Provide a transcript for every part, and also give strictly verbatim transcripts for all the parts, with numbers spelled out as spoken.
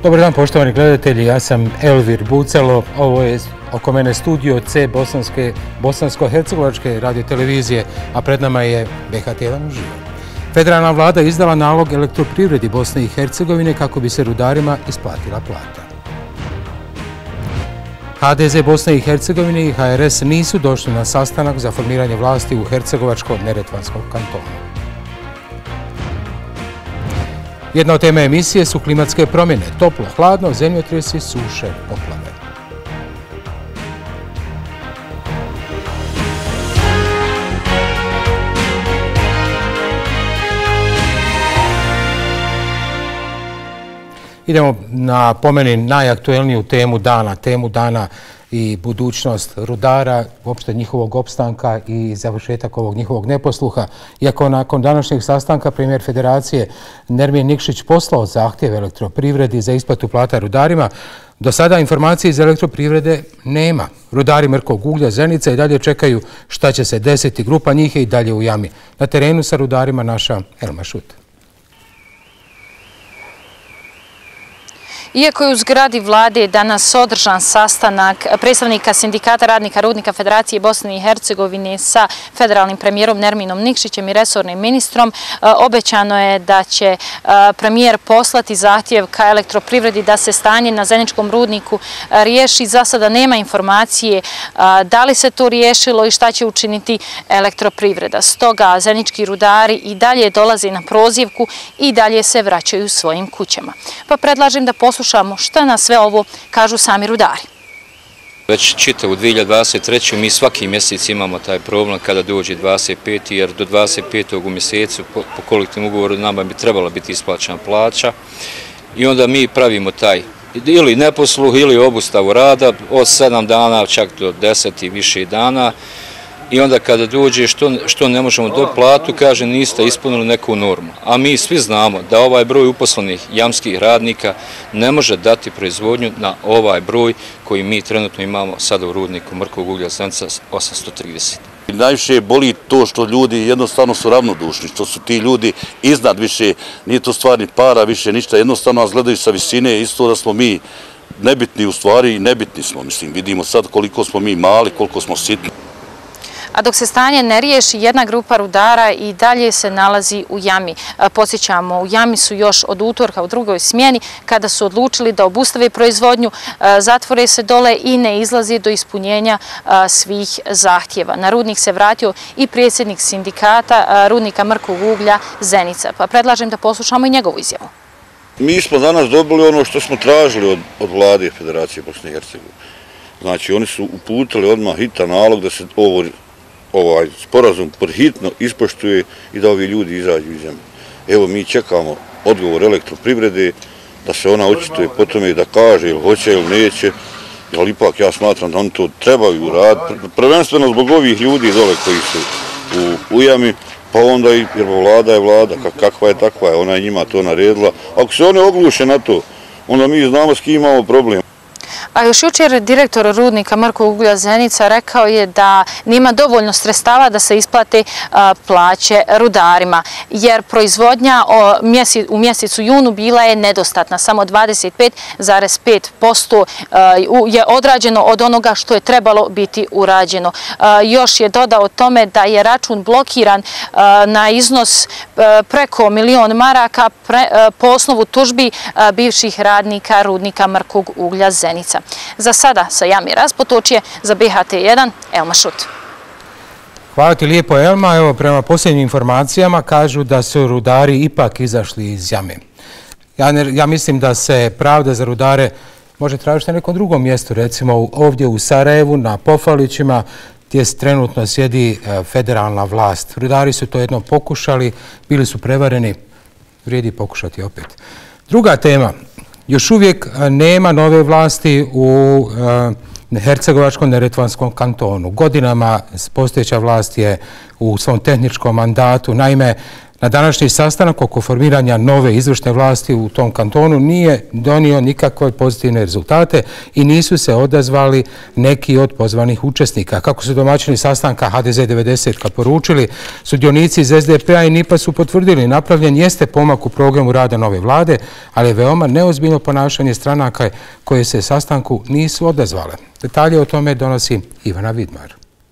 Dobar dan, poštovani gledatelji, ja sam Elvir Bucalo, ovo je oko mene studio C Bosanske, Bosansko-hercegovačke radiotelevizije, a pred nama je B H T jedan uživo. Federalna vlada izdala nalog elektroprivredi Bosne i Hercegovine kako bi se rudarima isplatila plata. H D Z Bosne i Hercegovine i H R S nisu došli na sastanak za formiranje vlasti u Hercegovačko-neretvanskom kantonu. Jedna od tema emisije su klimatske promjene, toplo, hladno, zemljotresi, suše, poplave. Idemo na, po meni, najaktuelniju temu dana, temu dana i budućnost rudara, uopšte njihovog opstanka i završetak ovog njihovog neposluha. Iako nakon današnjeg sastanka premijer Federacije Nermin Nikšić poslao zahtjev elektroprivredi za isplatu plata rudarima, do sada informacije iz elektroprivrede nema. Rudari Mrkog uglja Zenica i dalje čekaju šta će se desiti. Grupa njih je i dalje u jami. Na terenu sa rudarima naša Elma Šut. Iako je u zgradi vlade danas održan sastanak predstavnika sindikata radnika Rudnika Federacije Bosne i Hercegovine sa federalnim premijerom Nerminom Nikšićem i resornim ministrom, obećano je da će premijer poslati zahtjev ka elektroprivredi da se stanje na Zeničkom rudniku riješi. Za sada nema informacije da li se to riješilo i šta će učiniti elektroprivreda. Stoga zenički rudari i dalje dolaze na prozivku i dalje se vraćaju svojim kućama. Pa predlažem da poslušamo šta na sve ovo kažu sami rudari. Već čitavu dvije hiljade dvadeset treće. mi svaki mjesec imamo taj problem kada dođe dvadeset peti jer do dvadeset petog u mjesecu po, po kolektivnom ugovoru nama bi trebala biti isplaćena plaća i onda mi pravimo taj ili neposluh ili obustavu rada od sedam dana čak do deset i više dana. I onda kada dođe što, što ne možemo do platu, kaže niste ispunili neku normu. A mi svi znamo da ovaj broj uposlenih jamskih radnika ne može dati proizvodnju na ovaj broj koji mi trenutno imamo sada u rudniku Mrkog uglja Zenica osamsto trideset. Najviše boli to što ljudi jednostavno su ravnodušni, što su ti ljudi iznad više, nije to stvarni para, više ništa, jednostavno nas gledaju sa visine, isto da smo mi nebitni u stvari i nebitni smo, mislim, vidimo sad koliko smo mi mali, koliko smo sitni. A dok se stanje ne riješi, jedna grupa rudara i dalje se nalazi u jami. Podsjećamo, u jami su još od utorka u drugoj smjeni kada su odlučili da obustave proizvodnju, zatvore se dole i ne izlazi do ispunjenja svih zahtjeva. Na rudnik se vratio i predsjednik sindikata Rudnika Mrkog uglja Zenica. Pa predlažem da poslušamo i njegovu izjavu. Mi smo danas dobili ono što smo tražili od, od vlade Federacije Bosne i Hercegovine. Znači, oni su uputili odmah hitan nalog da se ovo ovaj sporazum podhitno ispoštuje i da ovi ljudi izađu iz zemlje. Evo, mi čekamo odgovor elektroprivrede, da se ona očituje po tome da kaže ili hoće ili neće, ali ipak ja smatram da oni to trebaju raditi, prvenstveno zbog ovih ljudi dole koji su u, u jami, pa onda i jer vlada je vlada, kakva je takva je, ona je njima to naredila. Ako se oni ogluše na to, onda mi znamo s kim imamo problem. A još jučer direktor Rudnika Mrkog uglja Zenica rekao je da nema dovoljno sredstava da se isplate plaće rudarima, jer proizvodnja u mjesecu junu bila je nedostatna. Samo dvadeset pet zarez pet posto je odrađeno od onoga što je trebalo biti urađeno. Još je dodao tome da je račun blokiran na iznos preko milion maraka po osnovu tužbi bivših radnika Rudnika Mrkog uglja Zenica. Za sada sa jami Raspotočje, za B H T jedan, Elma Šut. Hvala ti lijepo, Elma. Evo, prema posljednjim informacijama kažu da su rudari ipak izašli iz jame. Ja, ne, ja mislim da se pravda za rudare može tražiti na nekom drugom mjestu, recimo ovdje u Sarajevu, na Pofalićima, gdje trenutno sjedi federalna vlast. Rudari su to jednom pokušali, bili su prevareni, vrijedi pokušati opet. Druga tema. Još uvijek nema nove vlasti u Hercegovačkom neretvanskom kantonu. Godinama postojeća vlast je u svom tehničkom mandatu. Naime, na današnji sastanak oko formiranja nove izvršne vlasti u tom kantonu nije donio nikakve pozitivne rezultate i nisu se odazvali neki od pozvanih učesnika. Kako su domaćini sastanka ha de ze devedeset poručili, sudionici iz es de pe a i en i pe a su potvrdili napravljen jeste pomak u programu rada nove vlade, ali je veoma neozbiljno ponašanje stranaka koje se sastanku nisu odazvale. Detalje o tome donosi Ivana Vidmar.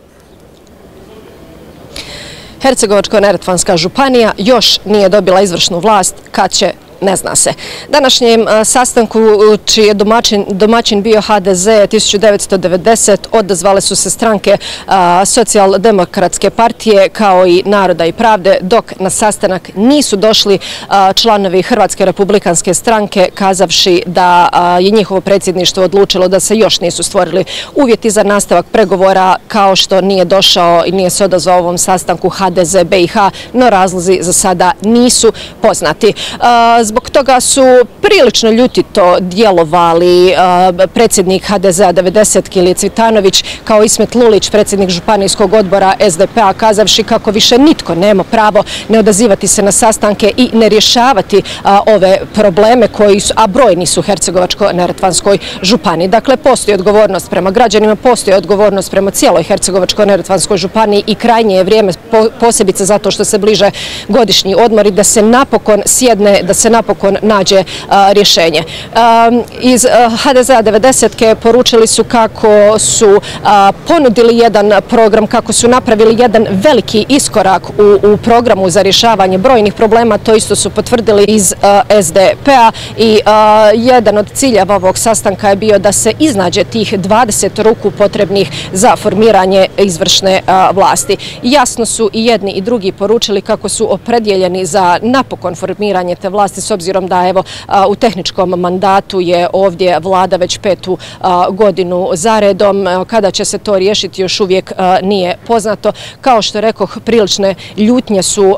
Hercegovačko-neretvanska županija još nije dobila izvršnu vlast, kad će, ne zna se. Današnjem sastanku, čiji je domaćin, domaćin bio ha de ze tisuću devetsto devedeset, odazvale su se stranke Socijaldemokratske partije kao i Naroda i pravde, dok na sastanak nisu došli a, članovi Hrvatske republikanske stranke, kazavši da a, je njihovo predsjedništvo odlučilo da se još nisu stvorili uvjeti za nastavak pregovora, kao što nije došao i nije se odazvao ovom sastanku ha de ze be i ha, no razlozi za sada nisu poznati. A, Zbog toga su prilično ljutito djelovali predsjednik ha de ze a devedeset Ilija Cvitanović kao Ismet Lulić, predsjednik županijskog odbora es de pe a, kazavši kako više nitko nema pravo ne odazivati se na sastanke i ne rješavati ove probleme koji su, a brojni su u Hercegovačko-neretvanskoj županiji. Dakle, postoji odgovornost prema građanima, postoji odgovornost prema cijeloj Hercegovačko-neretvanskoj županiji i krajnje je vrijeme, posebice zato što se bliže godišnji odmori, da se napokon sjedne, da se napokon nađe a, rješenje. A, iz ha de ze a devedeset poručili su kako su a, ponudili jedan program, kako su napravili jedan veliki iskorak u, u programu za rješavanje brojnih problema. To isto su potvrdili iz a, es de pe a i a, jedan od ciljeva ovog sastanka je bio da se iznađe tih dvadeset ruku potrebnih za formiranje izvršne a, vlasti. Jasno su i jedni i drugi poručili kako su opredjeljeni za napokon formiranje te vlasti, s obzirom da evo u tehničkom mandatu je ovdje vlada već petu godinu zaredom. Kada će se to riješiti još uvijek nije poznato. Kao što rekoh, prilične ljutnje su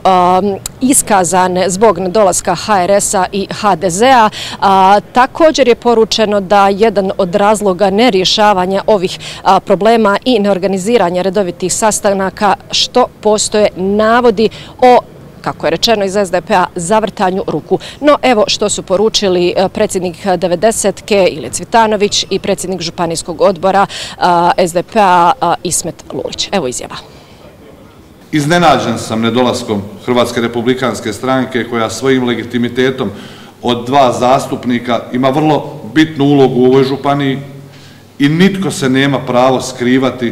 iskazane zbog nedolaska ha er es a i ha de ze a. Također je poručeno da jedan od razloga nerješavanja ovih problema i neorganiziranja redovitih sastanaka što postoje navodi o, kako je rečeno iz es de pe a, zavrtanju ruku. No evo što su poručili predsjednik devedesetke Ilija Cvitanović i predsjednik županijskog odbora es de pe a Ismet Lulić. Evo izjava. Iznenađen sam nedolaskom Hrvatske republikanske stranke koja svojim legitimitetom od dva zastupnika ima vrlo bitnu ulogu u ovoj županiji i nitko se nema pravo skrivati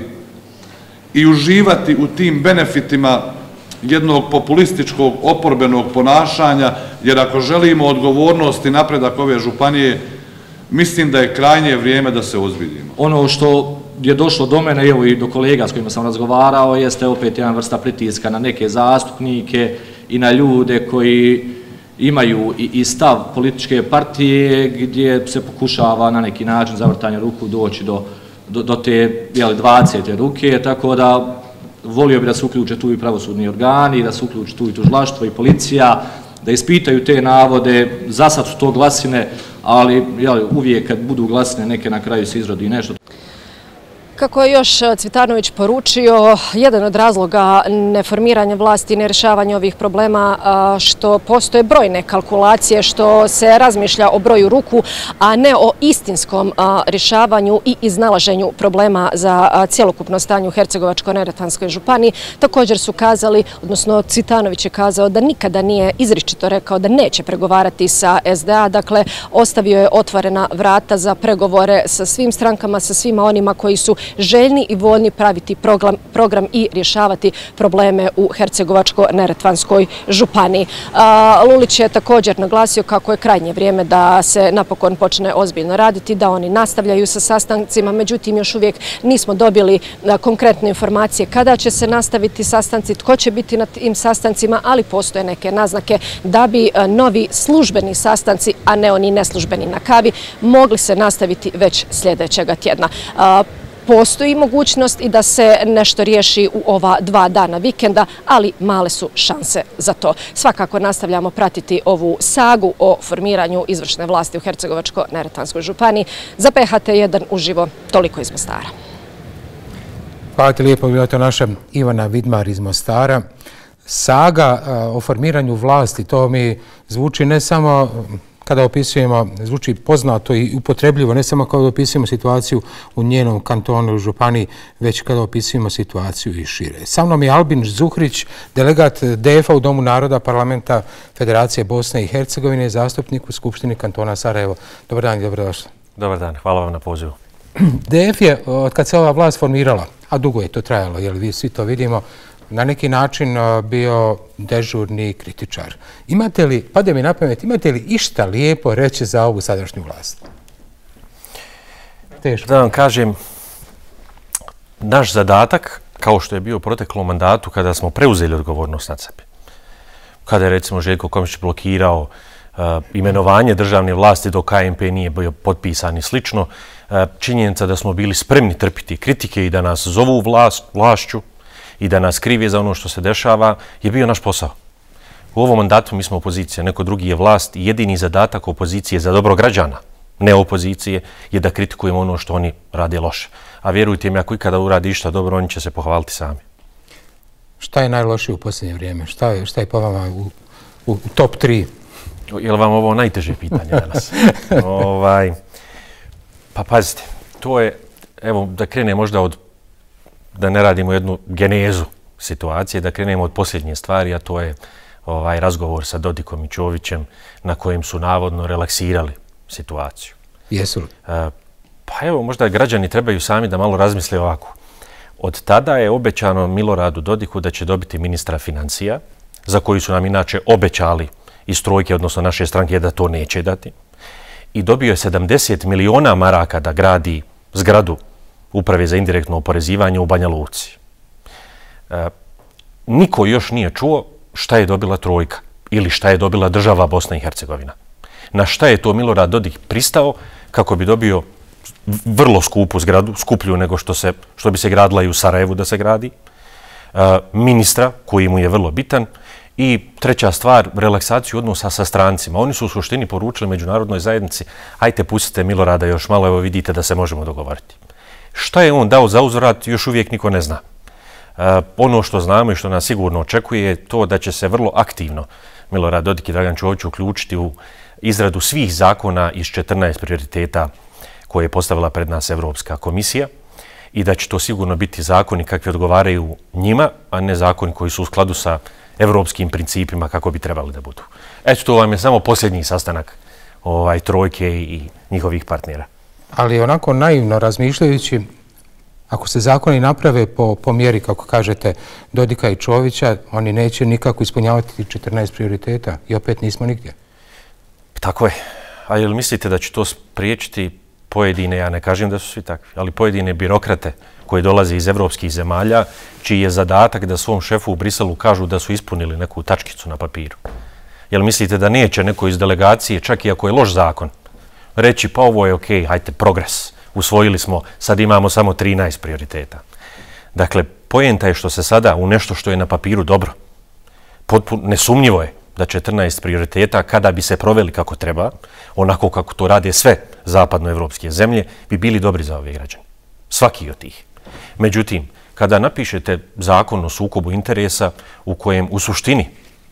i uživati u tim benefitima jednog populističkog oporbenog ponašanja, jer ako želimo odgovornost i napredak ove županije, mislim da je krajnje vrijeme da se ozbiljimo. Ono što je došlo do mene, evo i do kolega s kojima sam razgovarao, jeste opet jedna vrsta pritiska na neke zastupnike i na ljude koji imaju i stav političke partije gdje se pokušava na neki način zavrtanje ruku doći do, do, do te dvadesete ruke, tako da volio bi da se uključe tu i pravosudni organi, da se uključe tu i tužilaštvo i policija, da ispitaju te navode. Za sad su to glasine, ali jel, uvijek kad budu glasine neke na kraju se izrodi nešto. Kako je još Cvitanović poručio, jedan od razloga neformiranja vlasti i nerješavanja ovih problema što postoje brojne kalkulacije, što se razmišlja o broju ruku, a ne o istinskom rješavanju i iznalaženju problema za cjelokupno stanje u Hercegovačko-neretvanskoj županiji. Također su kazali, odnosno Cvitanović je kazao da nikada nije izričito rekao da neće pregovarati sa es de a, dakle ostavio je otvorena vrata za pregovore sa svim strankama, sa svima onima koji su željni i voljni praviti program, program i rješavati probleme u Hercegovačko-neretvanskoj županiji. Lulić je također naglasio kako je krajnje vrijeme da se napokon počne ozbiljno raditi, da oni nastavljaju sa sastancima, međutim još uvijek nismo dobili konkretne informacije kada će se nastaviti sastanci, tko će biti na tim sastancima, ali postoje neke naznake da bi novi službeni sastanci, a ne oni neslužbeni na kavi, mogli se nastaviti već sljedećega tjedna. Postoji mogućnost i da se nešto riješi u ova dva dana vikenda, ali male su šanse za to. Svakako nastavljamo pratiti ovu sagu o formiranju izvršne vlasti u Hercegovačko-neretvanskoj županiji. Za pe ha te jedan uživo, toliko iz Mostara. Hvala ti lijepo, bila to naša Ivana Vidmar iz Mostara. saga o formiranju vlasti, to mi zvuči ne samo kada opisujemo, zvuči poznato i upotrebljivo, ne samo kada opisujemo situaciju u njenom kantonu u Županiji, već kada opisujemo situaciju i šire. Sa mnom je Albin Zuhrić, delegat D F-a u Domu naroda Parlamenta Federacije Bosne i Hercegovine, zastupnik u Skupštini kantona Sarajevo. Dobar dan i dobrodošli. Dobar dan, hvala vam na pozivu. D F je, od kad se ova vlast formirala, a dugo je to trajalo, jer vi svi to vidimo, na neki način bio dežurni kritičar. Imate li, pade mi na pamet, imate li išta lijepo reći za ovu sadašnju vlast? Teško. Da vam kažem, naš zadatak, kao što je bio u proteklom mandatu kada smo preuzeli odgovornost nad sebe, kada je recimo Željko Komšić blokirao uh, imenovanje državne vlasti dok K M P nije bio potpisan i slično, uh, činjenica da smo bili spremni trpiti kritike i da nas zovu vlast, vlašću, i da nas krive za ono što se dešava, je bio naš posao. U ovom mandatu mi smo opozicija, neko drugi je vlast i jedini zadatak opozicije za dobro građana, ne opozicije, je da kritikujemo ono što oni rade loše. A vjerujte mi, ako ikada uradi išta dobro, oni će se pohvaliti sami. Šta je najlošije u posljednje vrijeme? Šta je, šta je po vama u, u, u top tri? Je li vam ovo najteže pitanje danas? ovaj, pa pazite, to je, evo da krene možda od da ne radimo jednu genezu situacije, da krenemo od posljednje stvari, a to je ovaj razgovor sa Dodikom i Čovićem na kojem su navodno relaksirali situaciju. Jesu li? E, pa evo, možda građani trebaju sami da malo razmisle ovako. Od tada je obećano Miloradu Dodiku da će dobiti ministra financija, za koji su nam inače obećali iz trojke, odnosno naše stranke, da to neće dati. I dobio je sedamdeset miliona maraka da gradi zgradu Uprave za indirektno oporezivanje u Banja Luci. E, niko još nije čuo šta je dobila trojka ili šta je dobila država Bosna i Hercegovina. Na šta je to Milorad Dodik pristao kako bi dobio vrlo skupu zgradu, skuplju nego što, se, što bi se gradila i u Sarajevu da se gradi, e, ministra koji mu je vrlo bitan i treća stvar, relaksaciju odnosa sa strancima. Oni su u suštini poručili međunarodnoj zajednici, ajte pustite Milorada još malo, evo vidite da se možemo dogovoriti. Šta je on dao za uzvrat, još uvijek niko ne zna. E, ono što znamo i što nas sigurno očekuje je to da će se vrlo aktivno Milorad Dodik i Dragan Čović uključiti u izradu svih zakona iz četrnaest prioriteta koje je postavila pred nas Evropska komisija i da će to sigurno biti zakoni kakvi odgovaraju njima, a ne zakoni koji su u skladu sa evropskim principima kako bi trebali da budu. Eto, to vam je samo posljednji sastanak ovaj, trojke i njihovih partnera. Ali onako naivno razmišljajući, ako se zakoni naprave po, po mjeri, kako kažete, Dodika i Čovića, oni neće nikako ispunjavati četrnaest prioriteta i opet nismo nigdje. Tako je. A jel mislite da će to spriječiti pojedine, ja ne kažem da su svi takvi, ali pojedine birokrate koji dolaze iz evropskih zemalja, čiji je zadatak da svom šefu u Briselu kažu da su ispunili neku tačkicu na papiru? Jel mislite da neće neko iz delegacije, čak i ako je loš zakon, reći pa ovo je ok, hajte, progres, usvojili smo, sad imamo samo trinaest prioriteta. Dakle, poenta je što se sada u nešto što je na papiru dobro, potpuno nesumnjivo je da četrnaest prioriteta, kada bi se proveli kako treba, onako kako to rade sve zapadnoevropske zemlje, bi bili dobri za ove građane. Svaki od tih. Međutim, kada napišete zakon o sukobu interesa u kojem u suštini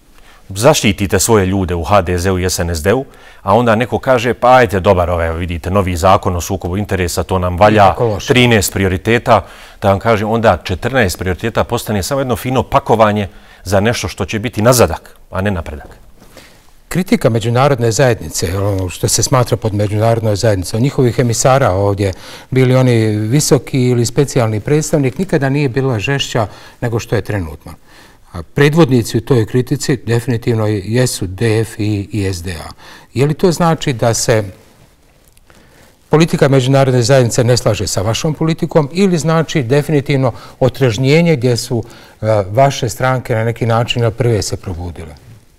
zaštitite svoje ljude u H D Z-u i S N S D-u, a onda neko kaže, pa ajte, dobar, ove, vidite, novi zakon o sukobu interesa, to nam valja trinaest prioriteta, da vam kažem, onda četrnaest prioriteta postane samo jedno fino pakovanje za nešto što će biti nazadak, a ne napredak. Kritika međunarodne zajednice, ono što se smatra pod međunarodnoj zajednicom, njihovih emisara ovdje, bili oni visoki ili specijalni predstavnik, nikada nije bila žešća nego što je trenutno. Predvodnici u toj kritici definitivno jesu D F i S D A. Je li to znači da se politika međunarodne zajednice ne slaže sa vašom politikom ili znači definitivno otrežnjenje gdje su vaše stranke na neki način prve se probudile?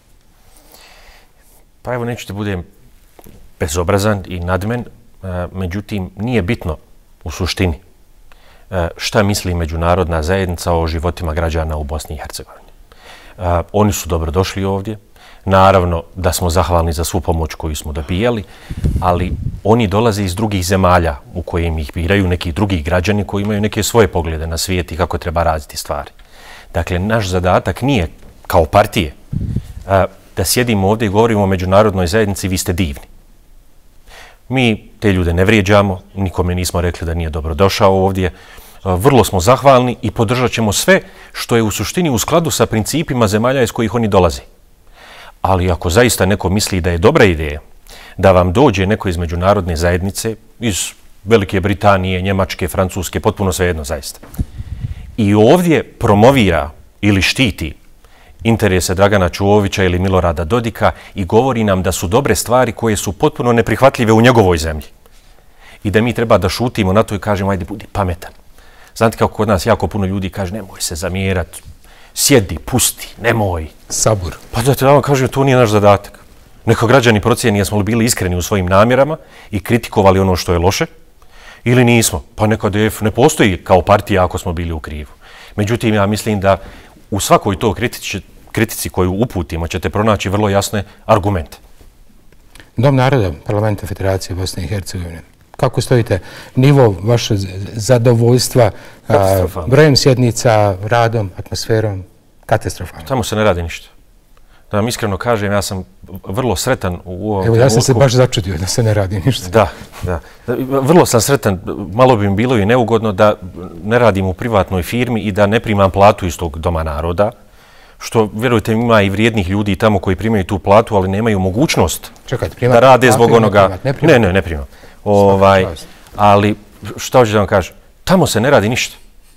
Pa evo, neću te budem bezobrazan i nadmen, međutim nije bitno u suštini šta misli međunarodna zajednica o životima građana u Bosni i Hercegovini. Oni su dobrodošli ovdje. Naravno da smo zahvalni za svu pomoć koju smo dobijali, ali oni dolaze iz drugih zemalja u kojim ih biraju neki drugi građani koji imaju neke svoje poglede na svijet i kako treba raditi stvari. Dakle, naš zadatak nije kao partije, da sjedimo ovdje i govorimo o međunarodnoj zajednici, vi ste divni. Mi te ljude ne vrijeđamo, nikome nismo rekli da nije dobro došao ovdje, vrlo smo zahvalni i podržat ćemo sve što je u suštini u skladu sa principima zemalja iz kojih oni dolaze. Ali ako zaista neko misli da je dobra ideja da vam dođe neko iz međunarodne zajednice, iz Velike Britanije, Njemačke, Francuske, potpuno svejedno zaista, i ovdje promovira ili štiti interese Dragana Čovića ili Milorada Dodika i govori nam da su dobre stvari koje su potpuno neprihvatljive u njegovoj zemlji i da mi treba da šutimo na to i kažemo ajde budi pametan. Znate kako kod nas jako puno ljudi kaže nemoj se zamjerati, sjedi, pusti, nemoj. Sabur. Pa da te vam kažem, to nije naš zadatak. Neka građani procijeni jesmo li bili iskreni u svojim namjerama i kritikovali ono što je loše ili nismo. Pa neka D F ne postoji kao partija ako smo bili u krivu. Međutim, ja mislim da u svakoj to kritici, kritici koju uputimo ćete pronaći vrlo jasne argumente. Dom naroda Parlamenta Federacije Bosne i Hercegovine. Kako stojite nivo vaše zadovoljstva a, brojem sjednica, radom, atmosferom, katastrofalno? Tamo se ne radi ništa. Da vam iskreno kažem, ja sam vrlo sretan u ovom Evo, ja sam se baš začudio da se ne radi ništa. Da, da. Vrlo sam sretan, malo bi mi bilo i neugodno da ne radim u privatnoj firmi i da ne primam platu iz tog Doma naroda, što, vjerujte, ima i vrijednih ljudi tamo koji primaju tu platu, ali nemaju mogućnost Čekajte, da rade zbog onoga... Ne, primat, ne, ne, ne primam. Ovaj, ali, što hoću da vam kažem, tamo se ne radi ništa.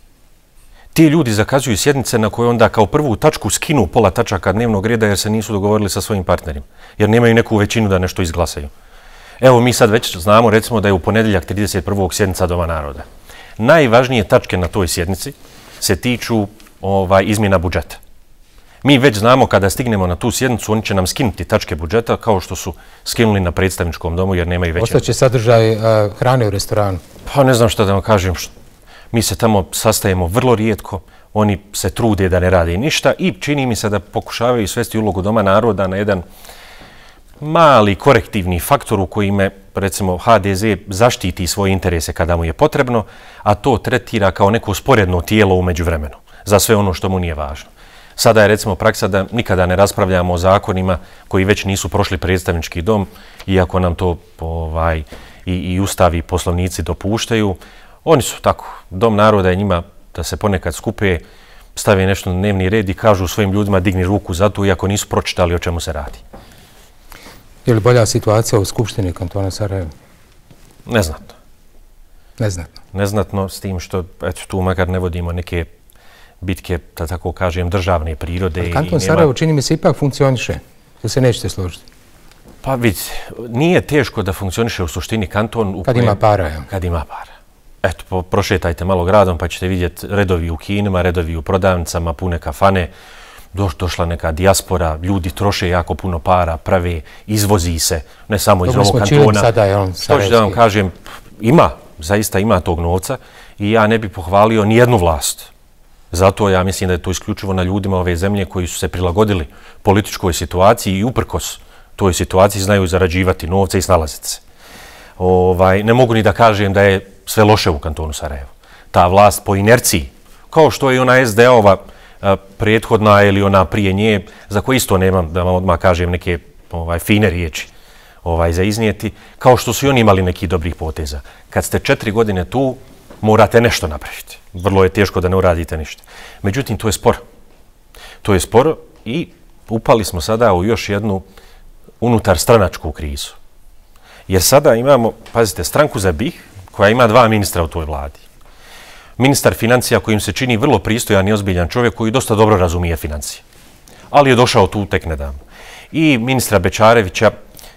Ti ljudi zakazuju sjednice na koje onda kao prvu tačku skinu pola tačaka dnevnog reda jer se nisu dogovorili sa svojim partnerima. Jer nemaju neku većinu da nešto izglasaju. Evo mi sad već znamo recimo da je u ponedjeljak trideset prvog sjednica Doma naroda. Najvažnije tačke na toj sjednici se tiču ovaj, izmjena budžeta. Mi već znamo kada stignemo na tu sjednicu, oni će nam skinuti tačke budžeta kao što su skinuli na predstavničkom domu jer nemaju većinu. Ostaće sadržaj uh, hrane u restoranu? Pa ne znam što da vam kažem. Što... Mi se tamo sastajemo vrlo rijetko, oni se trude da ne rade ništa i čini mi se da pokušavaju svesti ulogu Doma naroda na jedan mali korektivni faktor u kojime, recimo, H D Z zaštiti svoje interese kada mu je potrebno, a to tretira kao neko sporedno tijelo u međuvremenu za sve ono što mu nije važno. Sada je, recimo, praksa da nikada ne raspravljamo o zakonima koji već nisu prošli predstavnički dom, iako nam to ovaj, i, i ustavi poslovnici dopuštaju. Oni su tako, Dom naroda je njima da se ponekad skupe, stave nešto na dnevni red i kažu svojim ljudima digni ruku za to, iako nisu pročitali o čemu se radi. Je li bolja situacija u Skupštini kantona Sarajeva? Neznatno. Neznatno. Neznatno s tim što eto, tu makar ne vodimo neke bitke, da tako kažem, državne prirode. Ali kanton Sarajevo čini mi se ipak funkcioniše, da se nećete složiti. Pa vidite, nije teško da funkcioniše u suštini kanton... U kad kojem, ima para, ja. Kad ima para. Eto, prošetajte malo gradom pa ćete vidjeti redovi u kinima, redovi u prodavnicama, pune kafane, Do, došla neka dijaspora, ljudi troše jako puno para, prave, izvozi se, ne samo iz ovog kantona. Sada je on što ću da vam kažem, ima, zaista ima tog novca i ja ne bih pohvalio ni jednu vlast. Zato ja mislim da je to isključivo na ljudima ove zemlje koji su se prilagodili političkoj situaciji i uprkos toj situaciji znaju zarađivati novce i snalaziti se. Ovaj, ne mogu ni da kažem da je sve loše u kantonu Sarajevo. Ta vlast po inerciji, kao što je ona S D A-ova prethodna ili ona prije nje, za koje isto nemam, da vam odmah kažem, neke ovaj, fine riječi ovaj, za iznijeti, kao što su i oni imali nekih dobrih poteza. Kad ste četiri godine tu, morate nešto napraviti. Vrlo je teško da ne uradite ništa. Međutim, to je sporo. To je sporo i upali smo sada u još jednu unutar stranačku krizu. Jer sada imamo, pazite, stranku za B I H koja ima dva ministra u toj vladi. Ministar financija kojim se čini vrlo pristojan i ozbiljan čovjek koji dosta dobro razumije financije. Ali je došao tu tek nedavno. I ministra Bečarevića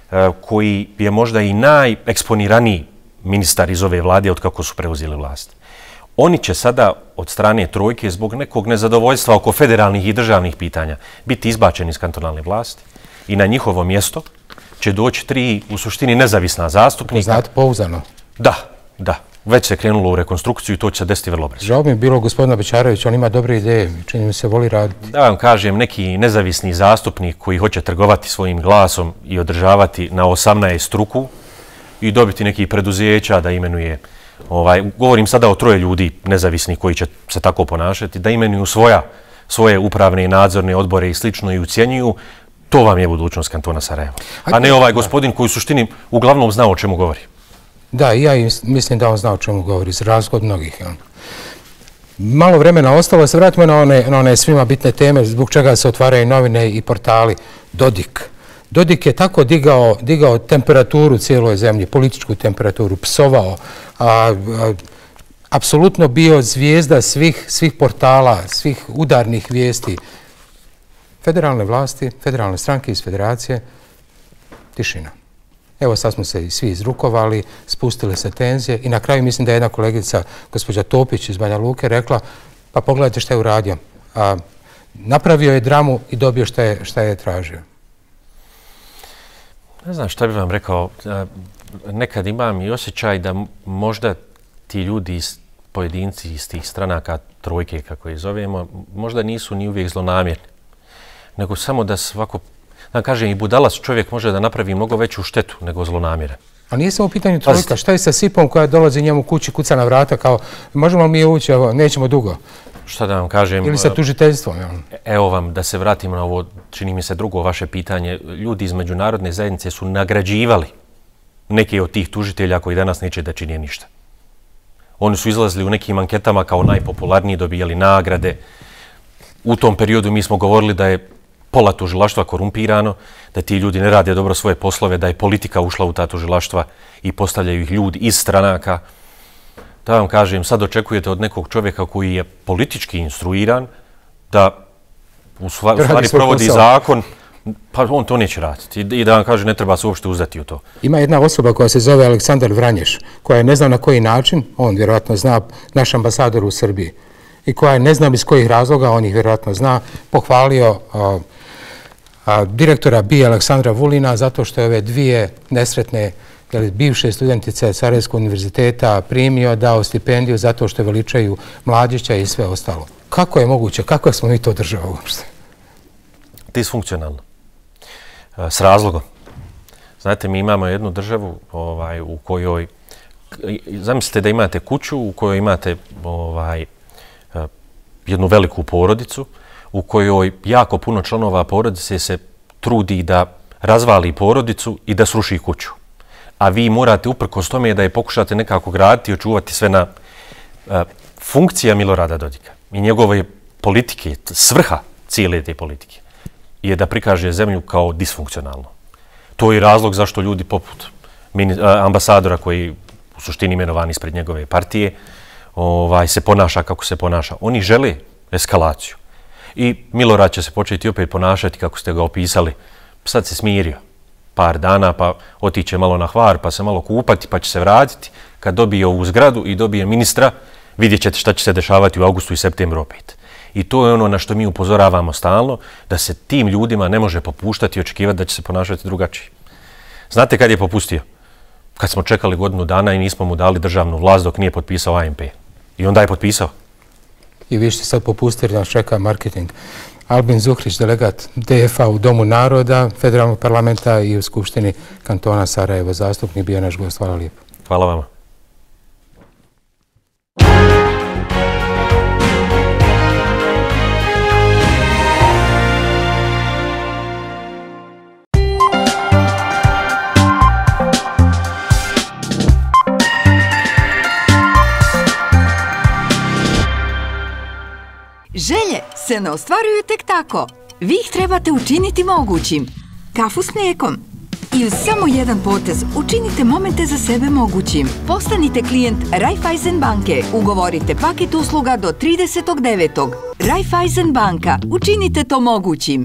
koji je možda i najeksponiraniji ministar iz ove vlade od kako su preuzeli vlast. Oni će sada od strane trojke zbog nekog nezadovoljstva oko federalnih i državnih pitanja biti izbačeni iz kantonalne vlasti i na njihovo mjesto će doći tri u suštini nezavisna zastupnika. Znate, pouzdano. Da, da. Već se krenulo u rekonstrukciju i to će se desiti vrlo brzo. Žao mi je bilo gospodina Bečarevića, on ima dobre ideje, čini mi se voli raditi. Da vam kažem, neki nezavisni zastupnik koji hoće trgovati svojim glasom i održavati na osamnaest ruku i dobiti neki preduzeća da imenuje, ovaj, govorim sada o troje ljudi nezavisnih koji će se tako ponašati, da imenuju svoja svoje upravne i nadzorne odbore i slično i ucjenjuju, to vam je budućnost kantona Sarajevo. A ne ovaj gospodin koji u suštini uglavnom zna o čemu govori. Da, i ja mislim da on zna o čemu govori, za razliku od mnogih. Malo vremena ostalo, se vratimo na one, na one svima bitne teme, zbog čega se otvaraju novine i portali. Dodik. Dodik je tako digao, digao temperaturu cijeloj zemlji, političku temperaturu, psovao, a, a, apsolutno bio zvijezda svih, svih portala, svih udarnih vijesti. Federalne vlasti, federalne stranke iz federacije, tišina. Evo sad smo se svi izrukovali, spustile se tenzije i na kraju mislim da je jedna kolegica, gospođa Topić iz Banja Luke, rekla pa pogledajte šta je uradio. A, napravio je dramu i dobio šta je, šta je tražio. Ne znam šta bih vam rekao. Nekad imam i osjećaj da možda ti ljudi, pojedinci iz tih stranaka, trojke kako ih zovemo, možda nisu ni uvijek zlonamjerni. Nego samo da svako, da kažem, i budalac čovjek može da napravi mnogo veću štetu nego zlonamjera. A nije samo u pitanju trojka, šta je sa Sipom koja dolazi njemu kući, kuca na vrata kao možemo li mi ući, evo, nećemo dugo. Šta da vam kažem? Ili sa tužiteljstvom. Evo vam, da se vratimo na ovo, čini mi se drugo vaše pitanje. Ljudi iz međunarodne zajednice su nagrađivali neke od tih tužitelja koji danas neće da čine ništa. Oni su izlazili u nekim anketama kao najpopularniji, dobijali nagrade. U tom periodu mi smo govorili da je pola tužilaštva korumpirano, da ti ljudi ne rade dobro svoje poslove, da je politika ušla u ta tužilaštva i postavljaju ih ljudi iz stranaka. Da vam kažem, sad očekujete od nekog čovjeka koji je politički instruiran da u stvari provodi zakon, pa on to neće raditi. I da vam kaže, ne treba se uopšte uzdati u to. Ima jedna osoba koja se zove Aleksandar Vranješ, koja je ne znam na koji način, on vjerojatno zna, naš ambasador u Srbiji, i koja je ne znam iz kojih razloga, on ih vjerojatno zna, pohvalio a, a, direktora B I A Aleksandra Vulina zato što je ove dvije nesretne jeli, bivše studentice Sarajevskog univerziteta primio, dao stipendiju zato što veličaju Mladića i sve ostalo. Kako je moguće? Kako smo mi to država uopšte? Disfunkcionalno. S razlogom. Znate, mi imamo jednu državu ovaj, u kojoj, zamislite da imate kuću u kojoj imate ovaj, jednu veliku porodicu, u kojoj jako puno članova porodice se trudi da razvali porodicu i da sruši kuću. A vi morate uprkos tome da je pokušate nekako graditi i očuvati sve na a, funkcija Milorada Dodika i njegove politike, svrha cijele te politike je da prikaže zemlju kao disfunkcionalno. To je razlog zašto ljudi poput ambasadora koji u suštini imenovani ispred njegove partije ovaj, se ponaša kako se ponaša. Oni žele eskalaciju. I Milorad će se početi opet ponašati kako ste ga opisali. Sad se smirio par dana, pa otiće malo na Hvar, pa se malo kupati, pa će se vratiti. Kad dobije ovu zgradu i dobije ministra, vidjet ćete šta će se dešavati u augustu i septembru opet. I to je ono na što mi upozoravamo stalno, da se tim ljudima ne može popuštati i očekivati da će se ponašati drugačije. Znate kad je popustio? Kad smo čekali godinu dana i nismo mu dali državnu vlast dok nije potpisao A M P. I onda je potpisao. I vi ćete sad popustiti da nas čeka marketing. Albin Zuhrić, delegat D F A u Domu naroda, Federalnog parlamenta i u Skupštini kantona Sarajevo, zastupnik, bio naš gost. Hvala lijepo. Hvala vama. Želje se ne ostvaruju tek tako. Vi ih trebate učiniti mogućim. Kafu s mlijekom. I uz samo jedan potez učinite momente za sebe mogućim. Postanite klijent Raiffeisen banke. Ugovorite paket usluga do tridesetog devetog Raiffeisen banka. Učinite to mogućim.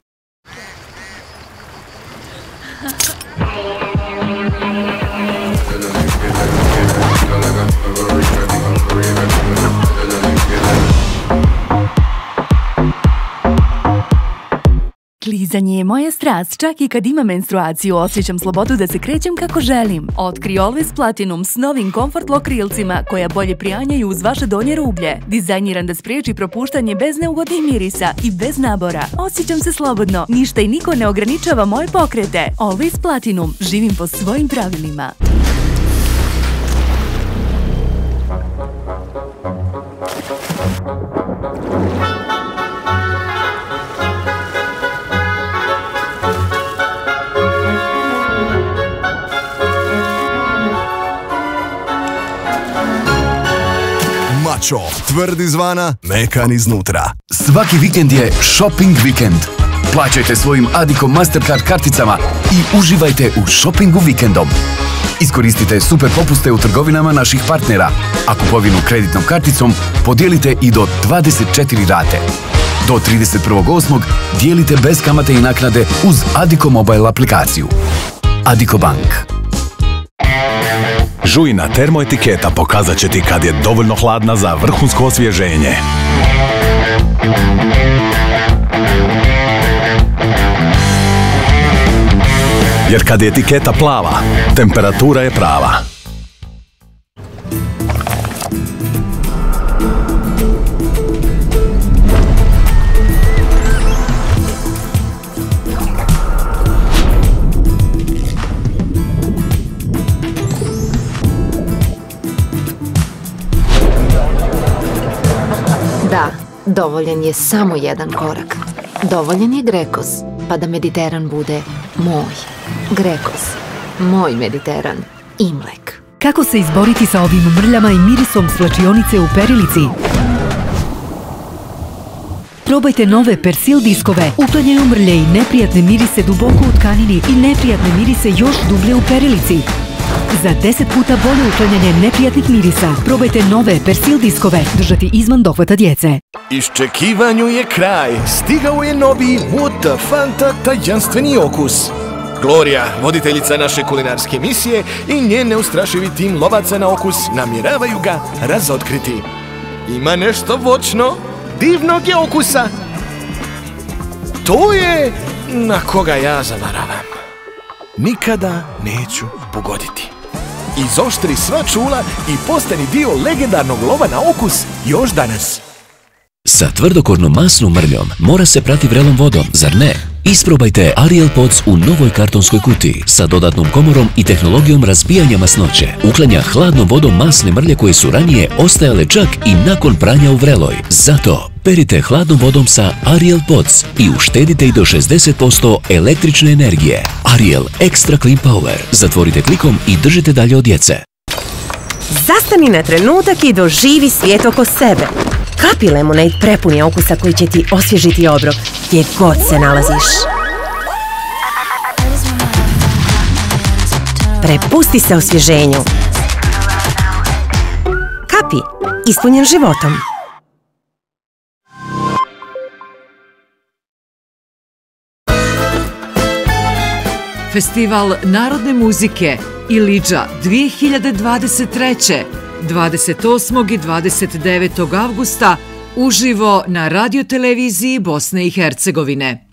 Klizanje je moja strast, čak i kad imam menstruaciju osjećam slobodu da se krećem kako želim. Otkri Always Platinum s novim Comfort Lock krilcima koja bolje prijanjaju uz vaše donje rublje. Dizajniran da spriječi propuštanje bez neugodnih mirisa i bez nabora. Osjećam se slobodno, ništa i niko ne ograničava moje pokrete. Always Platinum, živim po svojim pravilima. mačo, tvrd izvana, mekan iznutra. Svaki vikend je shopping vikend. Plaćajte svojim Adiko Mastercard karticama i uživajte u shoppingu vikendom. Iskoristite super popuste u trgovinama naših partnera, a kupovinu kreditnom karticom podijelite i do dvadeset četiri rate. Do trideset prvog osmog dijelite bez kamate i naknade uz Adiko Mobile aplikaciju. Adiko Bank. Žujna termoetiketa pokazat će ti kad je dovoljno hladna za vrhunsko osvježenje. Jer kad je etiketa plava, temperatura je prava. Da, dovoljan je samo jedan korak. Dovoljan je Grekos, pa da Mediteran bude moj. Grekos, moj Mediteran, Imlek. Kako se izboriti sa ovim mrljama i mirisom svlačionice u perilici? Probajte nove Persil diskove. Uklanjaju mrlje i neprijatne mirise duboko u tkanini i neprijatne mirise još dublje u perilici. Za deset puta bolje uklanjanje neprijatnih mirisa, probajte nove Persil diskove, držati izvan dohvata djece. Iščekivanju je kraj, stigao je novi Muta Fanta tajanstveni okus. Gloria, voditeljica naše kulinarske emisije i njen neustrašivi tim lovaca na okus namjeravaju ga razotkriti. Ima nešto voćno, divnog je okusa. To je na koga ja zamaravam. Nikada neću pogoditi. Izoštri sva čula i postani dio legendarnog lova na okus još danas. Sa tvrdokornom masnom mrljom mora se prati vrelom vodom, zar ne? Isprobajte Ariel Pods u novoj kartonskoj kutiji sa dodatnom komorom i tehnologijom razbijanja masnoće. Uklanja hladnom vodom masne mrlje koje su ranije ostajale čak i nakon pranja u vreloj. Zato perite hladnom vodom sa Ariel Pods i uštedite i do šezdeset posto električne energije. Ariel Extra Clean Power. Zatvorite klikom i držite dalje od djece. Zastani na trenutak i doživi svijet oko sebe. Kapi Lemonade prepun je okusa koji će ti osvježiti obrok gdje god se nalaziš. Prepusti se osvježenju. Kapi, ispunjen životom. Festival narodne muzike Ilidža dvije hiljade dvadeset treće. dvadeset osmog i dvadeset devetog avgusta uživo na radioteleviziji Bosne i Hercegovine.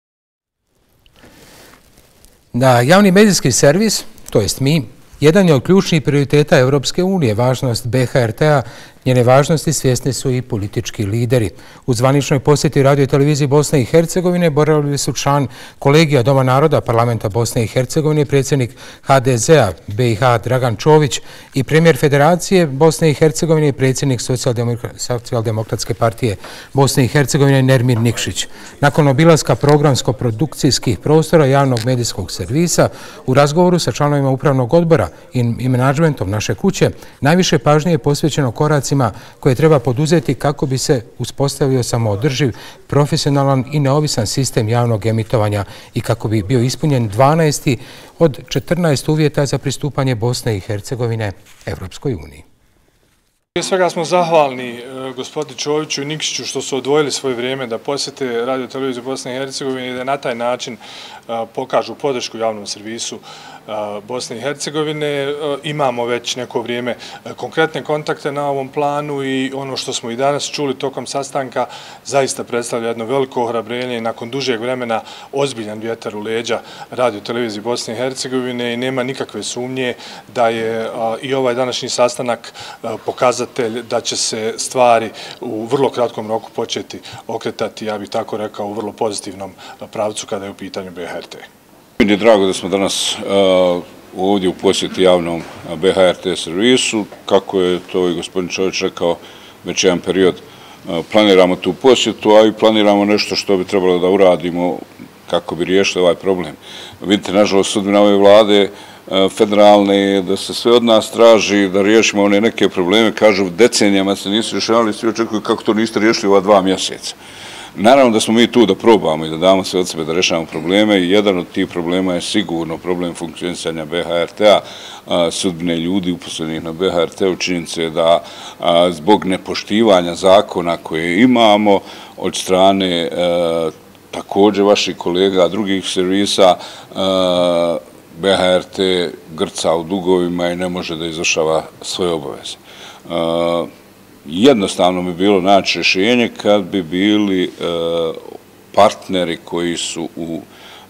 Da, javni medijski servis, to jest mi, jedan je od ključnih prioriteta Europske unije. Važnost B H R T-a, njene važnosti svjesni su i politički lideri. U zvaničnoj posjeti radio i televiziji Bosne i Hercegovine boravili su član kolegija Doma naroda Parlamenta Bosne i Hercegovine, predsjednik H D Z-a B i H Dragan Čović i premijer Federacije Bosne i Hercegovine i predsjednik Socijaldemokratske partije Bosne i Hercegovine Nermir Nikšić. Nakon obilaska programsko-produkcijskih prostora javnog medijskog servisa, u razgovoru sa članovima upravnog odbora i menadžmentom naše kuće, najviše pažnje je posvećeno koracima koje treba poduzeti kako bi se uspostavio samoodrživ, profesionalan i neovisan sistem javnog emitovanja i kako bi bio ispunjen dvanaesti od četrnaest uvjeta za pristupanje Bosne i Hercegovine Evropskoj uniji. Prije svega smo zahvalni gospodinu Čoviću i Nikšiću što su odvojili svoje vrijeme da posjete radio televiziju Bosne i Hercegovine i da na taj način pokažu podršku javnom servisu Bosne i Hercegovine. Imamo već neko vrijeme konkretne kontakte na ovom planu i ono što smo i danas čuli tokom sastanka zaista predstavlja jedno veliko ohrabrenje i nakon dužeg vremena ozbiljan vjetar u leđa radio televiziji Bosne i Hercegovine i nema nikakve sumnje da je i ovaj današnji sastanak pokazatelj da će se stvari u vrlo kratkom roku početi okretati, ja bih tako rekao, u vrlo pozitivnom pravcu kada je u pitanju B H R T. Meni je drago da smo danas ovdje u posjeti javnom B H R T servisu. Kako je to i gospodin Čović rekao, već jedan period planiramo tu posjetu, a i planiramo nešto što bi trebalo da uradimo kako bi riješili ovaj problem. Vidite, nažalost, sudbina ove vlade federalne, da se sve od nas traži da riješimo one neke probleme, kažu decenijama se nisu rješavali, svi očekuju kako to niste riješili ova dva mjeseca. Naravno da smo mi tu da probamo i da damo sve od sebe da rješavamo probleme i jedan od tih problema je sigurno problem funkcionisanja B H R T-a, sudbine ljudi uposlenih na B H R T-u, činjenice da zbog nepoštivanja zakona koje imamo od strane također vaših kolega drugih servisa, B H R T grca u dugovima i ne može da izvršava svoje obaveze. Jednostavno bi bilo naći rješenje kad bi bili partneri koji su u,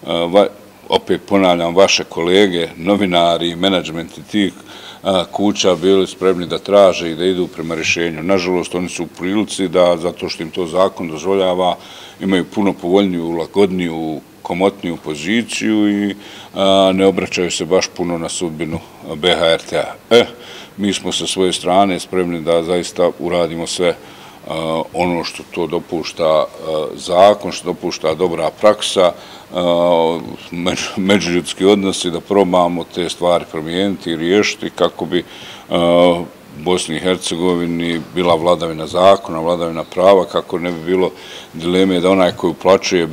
opet ponavljam, vaše kolege, novinari i menadžmenti tih kuća bili spremni da traže i da idu prema rješenju. Nažalost, oni su u prilici da, zato što im to zakon dozvoljava, imaju puno povoljniju, lagodniju, komotniju poziciju i ne obraćaju se baš puno na sudbinu B H R T-a. E, mi smo sa svoje strane spremni da zaista uradimo sve ono što to dopušta zakon, što dopušta dobra praksa, međuljudski odnosi, da probamo te stvari promijeniti i riješiti kako bi Bosni i Hercegovini bila vladavina zakona, vladavina prava, kako ne bi bilo dileme da onaj koji uplaćuje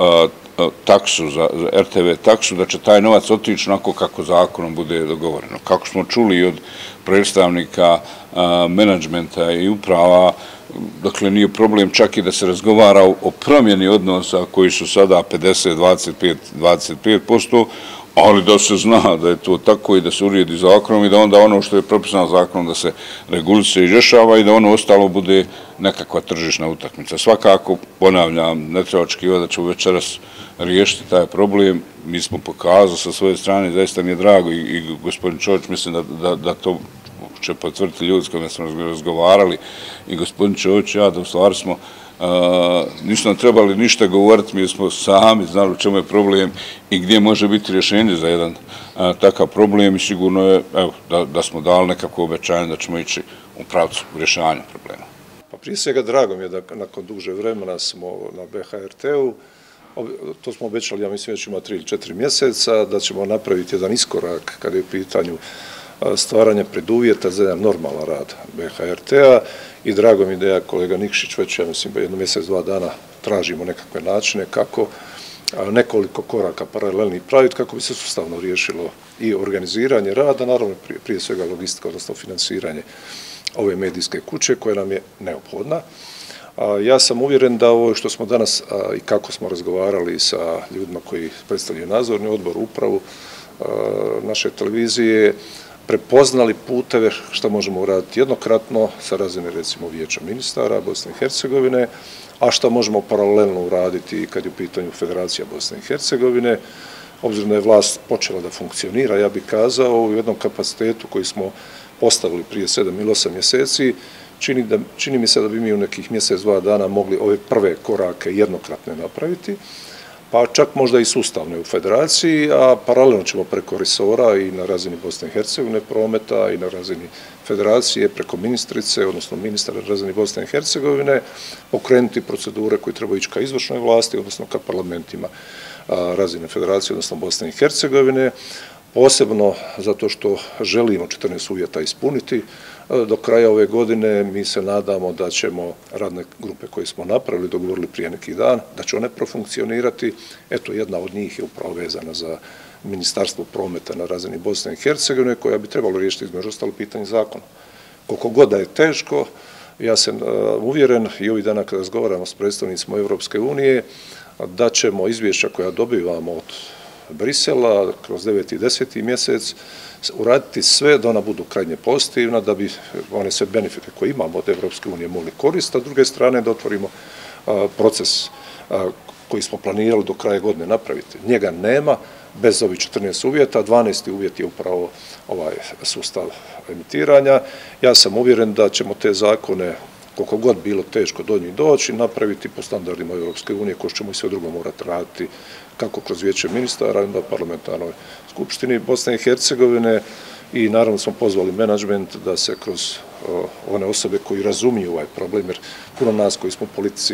taksu, za R T V taksu, da će taj novac otići onako kako zakonom bude dogovoreno. Kako smo čuli od predstavnika menadžmenta i uprava, dakle nije problem čak i da se razgovara o promjeni odnosa koji su sada pedeset dvadeset pet posto, ali da se zna da je to tako i da se urijedi zakonom i da onda ono što je propisano zakonom da se reguliše i rješava i da ono ostalo bude nekakva tržišna utakmica. Svakako, ponavljam, ne treba očekivati da ćemo večeras riješiti taj problem. Mi smo pokazali sa svoje strane, zaista mi je drago i gospodin Čović, mislim da to će potvrditi ljudi s kojima smo razgovarali i gospodin Čović i ja, da u stvari smo nisu nam trebali ništa govoriti, mi smo sami znali u čemu je problem i gdje može biti rješenje za jedan takav problem i sigurno je da smo dali nekako obećanje da ćemo ići u pravcu rješavanja problema. Pa prije svega drago mi je da nakon duže vremena smo na B H R T-u, to smo obećali, ja mislim, već ima tri ili četiri mjeseca, da ćemo napraviti jedan iskorak kada je u pitanju stvaranja preduvjeta za jedan normalan rad B H R T-a i drago mi da ja, kolega Nikšić, već, ja mislim, jedno mjesec, dva dana tražimo nekakve načine kako nekoliko koraka paralelnih praviti kako bi se sustavno riješilo i organiziranje rada, naravno prije svega logistika, odnosno financiranje ove medijske kuće koja nam je neophodna. Ja sam uvjeren da ovo što smo danas i kako smo razgovarali sa ljudima koji predstavljaju nadzorni odbor, upravu naše televizije, prepoznali puteve što možemo uraditi jednokratno sa razine, recimo, Vijeća ministara Bosne i Hercegovine, a što možemo paralelno uraditi kad je u pitanju Federacija Bosne i Hercegovine. Obzirom da je vlast počela da funkcionira, ja bih kazao, u jednom kapacitetu koji smo postavili prije sedam ili osam mjeseci, čini, da, čini mi se da bi mi u nekih mjesec, dva dana mogli ove prve korake jednokratne napraviti, pa čak možda i sustavne u federaciji, a paralelno ćemo preko resora i na razini Bosne i Hercegovine prometa i na razini federacije preko ministrice, odnosno ministara na razini Bosne i Hercegovine, pokrenuti procedure koje trebaju ići ka izvršnoj vlasti, odnosno ka parlamentima razine federacije, odnosno Bosne i Hercegovine, posebno zato što želimo četrnaest uvjeta ispuniti. Do kraja ove godine mi se nadamo da ćemo radne grupe koje smo napravili, dogovorili prije neki dan, da će one profunkcionirati. Eto, jedna od njih je upravo vezana za Ministarstvo prometa na razini Bosne i Hercegovine, koja bi trebalo riješiti između ostalo pitanje zakona. Koliko god da je teško, ja sam uvjeren i ovih dana kada razgovaramo s predstavnicima Evropske unije, da ćemo izvješća koja dobivamo od Brisela kroz deveti i deseti mjesec uraditi sve da ona budu krajnje pozitivna, da bi one sve benefite koje imamo od Evropske unije mogli koristiti, a s druge strane da otvorimo proces koji smo planirali do kraja godine napraviti. Njega nema bez ovih četrnaest uvjeta, dvanaesti uvjet je upravo ovaj sustav emitiranja. Ja sam uvjeren da ćemo te zakone, koliko god bilo teško do njih doći, napraviti po standardima Evropske unije, ko što ćemo i sve drugo morati raditi, kako kroz Vijeće ministara, onda parlamentarnoj skupštini Bosne i Hercegovine i naravno smo pozvali menadžment da se kroz one osobe koji razumiju ovaj problem, jer puno nas koji smo u politici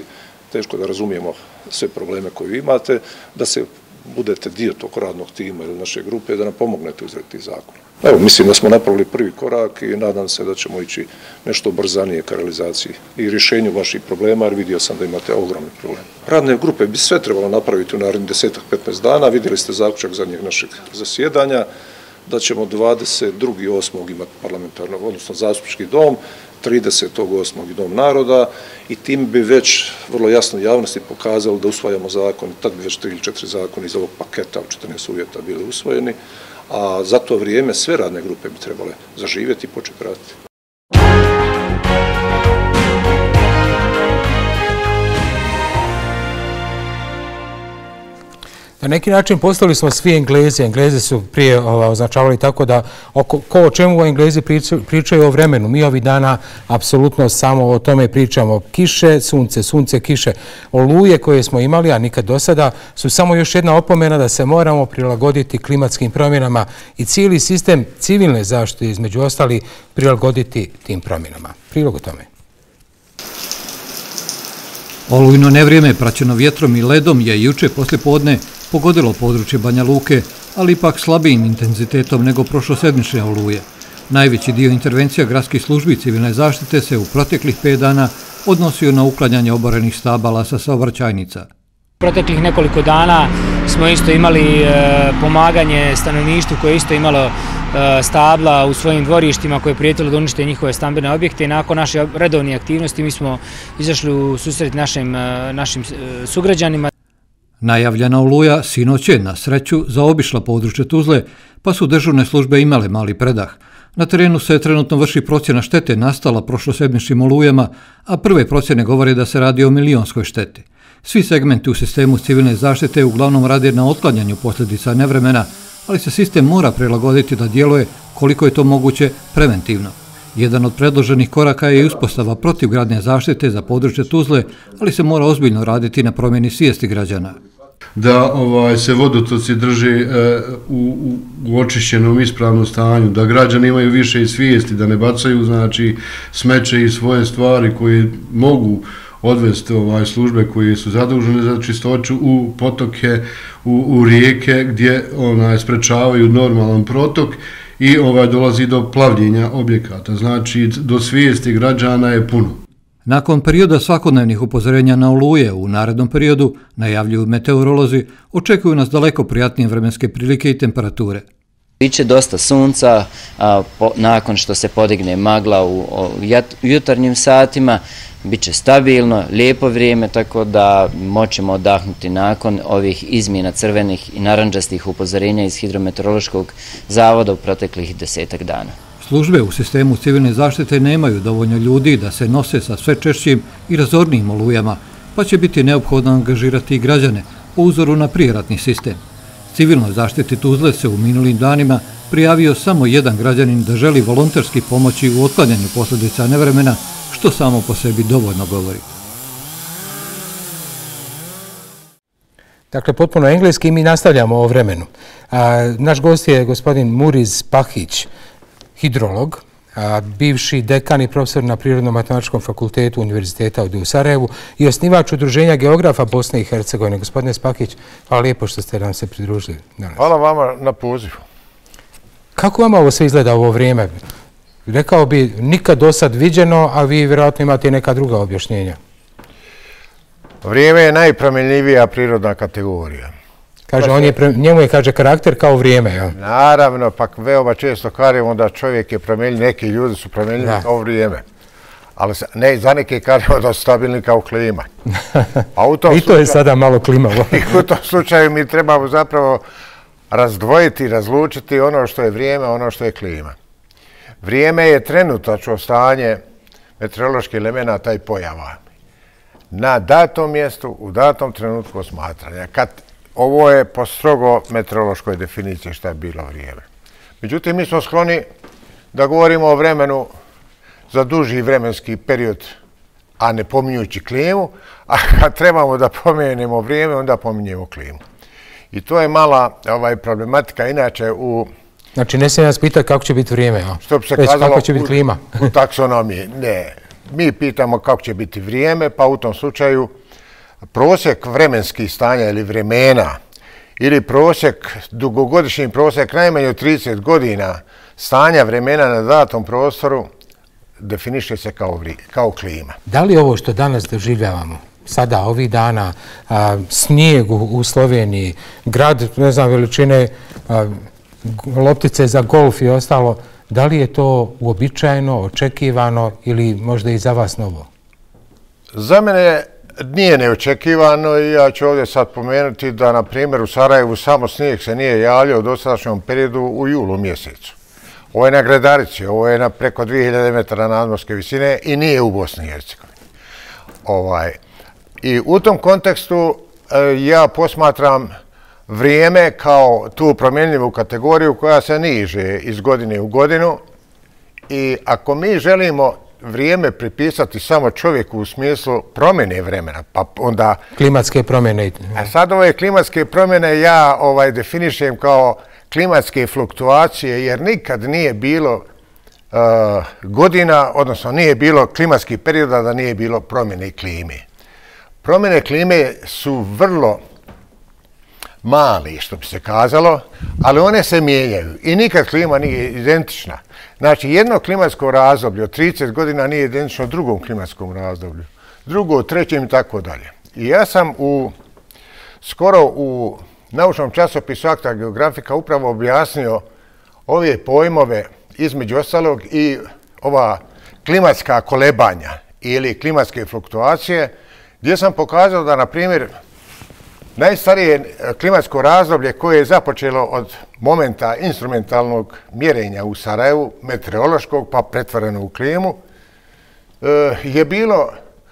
teško da razumijemo sve probleme koje imate, da se budete dio tog radnog tima ili naše grupe, da nam pomognete u izradi tih zakona. Evo, mislim da smo napravili prvi korak i nadam se da ćemo ići nešto brzanije ka realizaciji i rješenju vaših problema, jer vidio sam da imate ogromni problem. Radne grupe bi sve trebalo napraviti u narednih desetak do petnaest dana. Vidjeli ste zaključak zadnjeg našeg zasjedanja da ćemo dvadeset drugog osmog imati parlamentarno, odnosno zastupnički dom, tridesetog osmog i dom naroda i tim bi već vrlo jasno javnosti pokazali da usvajamo zakon, tad bi već tri ili četiri zakona iz ovog paketa u četrnaest uvjeta bili usvojeni, a za to vrijeme sve radne grupe bi trebale zaživjeti i početi raditi. Na neki način postali smo svi Englezi. Englezi su prije označavali tako da ko o čemu Englezi pričaju o vremenu. Mi ovih dana apsolutno samo o tome pričamo. Kiše, sunce, sunce, kiše. Oluje koje smo imali, a nikad do sada, su samo još jedna opomena da se moramo prilagoditi klimatskim promjenama i cijeli sistem civilne zaštite, između ostali, prilagoditi tim promjenama. Prilog o tome. Olujno nevrijeme praćeno vjetrom i ledom je juče poslijepodne pogodilo područje Banja Luke, ali ipak slabijim intenzitetom nego prošlosedmične oluje. Najveći dio intervencija gradskih službi civilne zaštite se u proteklih pet dana odnosio na uklanjanje oborenih stabala sa saobraćajnica. Proteklih nekoliko dana smo isto imali pomaganje stanovništvu koje je isto imalo stabla u svojim dvorištima koje je prijetilo da unište njihove stambene objekte i nakon naše redovne aktivnosti mi smo izašli u susret našim sugrađanima. Najavljena oluja sinoć je na sreću zaobišla područje Tuzle, pa su dežurne službe imale mali predah. Na terenu se trenutno vrši procjena štete nastala prošlosedmičnim olujama, a prve procjene govore da se radi o milionskoj šteti. Svi segmenti u sistemu civilne zaštite uglavnom rade na otklanjanju posljedica nevremena, ali se sistem mora prilagoditi da djeluje koliko je to moguće preventivno. Jedan od predloženih koraka je i uspostava protivgradne zaštite za područje Tuzle, ali se mora ozbiljno raditi na promjeni svijesti građana. Da ovaj, se vodotoci drže e, u, u očišćenom ispravnom stanju, da građani imaju više svijesti, da ne bacaju znači, smeće i svoje stvari koje mogu odvesti ovaj, službe koje su zadužene za čistoću u potoke, u, u rijeke gdje onaj, sprečavaju normalan protok i ovaj, dolazi do plavljenja objekata. Znači, do svijesti građana je puno. Nakon perioda svakodnevnih upozorenja na oluje u narednom periodu, najavljuju meteorolozi, očekuju nas daleko prijatnije vremenske prilike i temperature. Biće dosta sunca, a, po, nakon što se podigne magla u, u jutarnjim satima, bit će stabilno, lijepo vrijeme, tako da moćemo odahnuti nakon ovih izmjena crvenih i naranđastih upozorenja iz Hidrometeorološkog zavoda u proteklih desetak dana. Službe u sistemu civilne zaštite nemaju dovoljno ljudi da se nose sa sve češćim i razornijim olujama, pa će biti neophodno angažirati i građane po uzoru na prijeratni sistem. Civilnoj zaštiti Tuzle se u minulim danima prijavio samo jedan građanin da želi volonterski pomoći u otklanjanju posljedica nevremena, što samo po sebi dovoljno govori. Dakle, potpuno engleski i mi nastavljamo o vremenu. A, naš gost je gospodin Muriz Pahić, hidrolog, a, bivši dekan i profesor na Prirodno-matematičkom fakultetu Univerziteta u Sarajevu i osnivač Udruženja geografa Bosne i Hercegovine. Gospodine Spahić, hvala lijepo što ste nam se pridružili danas. Hvala vama na pozivu. Kako vama ovo sve izgleda ovo vrijeme? Rekao bi nikad do sad viđeno, a vi vjerojatno imate neka druga objašnjenja. Vrijeme je najpromjenljivija prirodna kategorija. Kaže, on je, njemu je, kaže, karakter kao vrijeme. Ja. Naravno, pa veoma često kažemo da čovjek je promjenljiv, neki ljudi su promjenljivi kao vrijeme. Ali ne, za neke kažemo da su stabilni kao klima. A u tom I to slučaju, je sada malo klimavo. I u tom slučaju mi trebamo zapravo razdvojiti, razlučiti ono što je vrijeme, ono što je klima. Vrijeme je trenutačno stanje meteoroloških elemenata i pojava na datom mjestu, u datom trenutku osmatranja. Kad ovo je po strogo meteorološkoj definiciji šta je bilo vrijeme. Međutim, mi smo skloni da govorimo o vremenu za duži vremenski period, a ne pominjući klimu, a kad trebamo da pomenemo vrijeme, onda pominjemo klimu. I to je mala ovaj, problematika. Inače, u... Znači, ne se nas pitati kako će biti vrijeme, a? Što bi se Već, kazalo kako će biti klima? U, u taksonomiji. Ne. Mi pitamo kako će biti vrijeme, pa u tom slučaju prosjek vremenskih stanja ili vremena ili prosjek, dugogodišnji prosjek najmanje od trideset godina stanja vremena na datom prostoru definiše se kao, kao klima. Da li ovo što danas doživljavamo, sada, ovih dana, a, snijeg u, u Sloveniji, grad, ne znam, veličine a, loptice za golf i ostalo, da li je to uobičajeno, očekivano ili možda i za vas novo? Za mene nije neočekivano i ja ću ovdje sad pomenuti da, na primjer, u Sarajevu samo snijeg se nije javljao u dosadašnjem periodu u julu mjesecu. Ovo je na Gredarici, ovo je na preko dvije hiljade metara nadmorske visine i nije u Bosni i Hercegovini. Ovaj, I u tom kontekstu ja posmatram vrijeme kao tu promjenljivu kategoriju koja se niže iz godine u godinu i ako mi želimo vrijeme pripisati samo čovjeku u smislu promjene vremena, pa onda... Klimatske promjene. A sad ove klimatske promjene ja ovaj, definišem kao klimatske fluktuacije jer nikad nije bilo uh, godina, odnosno nije bilo klimatskih perioda da nije bilo promjene klime. Promjene klime su vrlo mali, što bi se kazalo, ali one se mijenjaju i nikad klima nije identična. Znači, jedno klimatsko razdoblje od trideset godina nije identično drugom klimatskom razdoblju, drugo, trećem i tako dalje. I ja sam u, skoro u naučnom časopisu Akta geografika upravo objasnio ove pojmove, između ostalog i ova klimatska kolebanja ili klimatske fluktuacije, gdje sam pokazao da, na primjer, najstarije klimatsko razdoblje koje je započelo od momenta instrumentalnog mjerenja u Sarajevu, meteorološkog pa pretvoreno u klimu, je bilo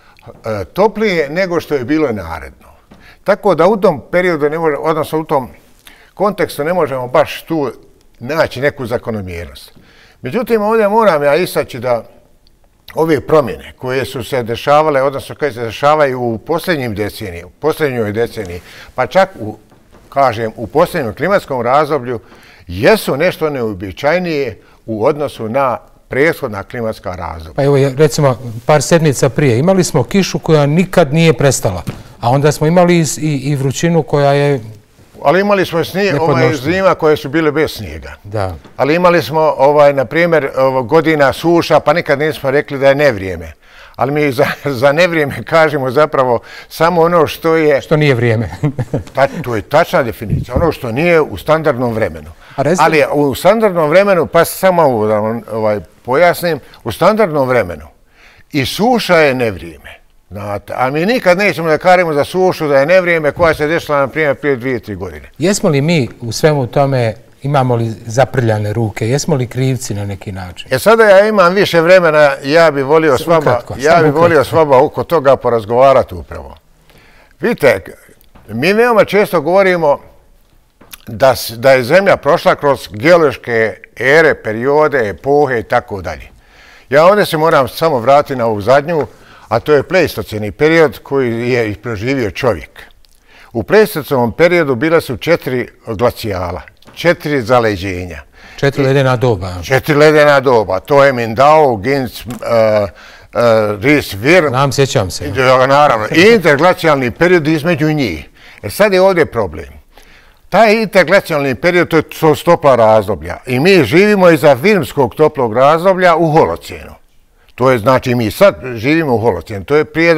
toplije nego što je bilo naredno. Tako da u tom periodu, ne može, odnosno u tom kontekstu ne možemo baš tu naći neku zakonomjernost. Međutim, ovdje moram ja istaći da ove promjene koje su se dešavale, odnosno koje se dešavaju u posljednjim deceniji, u posljednjoj deceniji, pa čak u, kažem, u posljednjem klimatskom razdoblju, jesu nešto neobičajnije u odnosu na prethodna klimatska razdoblja. Pa evo, recimo, par sedmica prije imali smo kišu koja nikad nije prestala, a onda smo imali i, i vrućinu koja je... Ali imali smo snijeg, ovaj, zima koje su bile bez snijega. Da. Ali imali smo, ovaj, na primjer, godina suša, pa nikad nismo rekli da je nevrijeme. Ali mi za, za nevrijeme kažemo zapravo samo ono što je... Što nije vrijeme. ta, to je tačna definicija, ono što nije u standardnom vremenu. Rezi... Ali u standardnom vremenu, pa samo ovo da ovaj, pojasnim, u standardnom vremenu i suša je nevrijeme. Znate, a mi nikad nećemo da kažemo za sušu da je nevrijeme koja se dešla, na primjer, prije dvije, tri godine. Jesmo li mi u svemu tome, imamo li zaprljane ruke, jesmo li krivci na neki način? E sada ja imam više vremena, ja bih volio s vama, ukratko, ja bih volio s vama oko toga porazgovarati upravo. Vidite, mi veoma često govorimo da, da je Zemlja prošla kroz geološke ere, periode, epohe i tako dalje. Ja ovdje se moram samo vratiti na ovu zadnju, a to je pleistoceni period koji je proživio čovjek. U pleistocenom periodu bila su četiri glacijala, četiri zaleđenja. Četiri ledena doba. Četiri ledena doba. To je Mindau, Ginz, uh, uh, Ris, Vir. Znam, sjećam se. Naravno. I interglacijalni period između njih. E sad je ovdje problem. Taj interglacijalni period, to su topla razdoblja. I mi živimo iza Virmskog toplog razdoblja u Holocenu. To je, znači, mi sad živimo u Holocenu. To je prije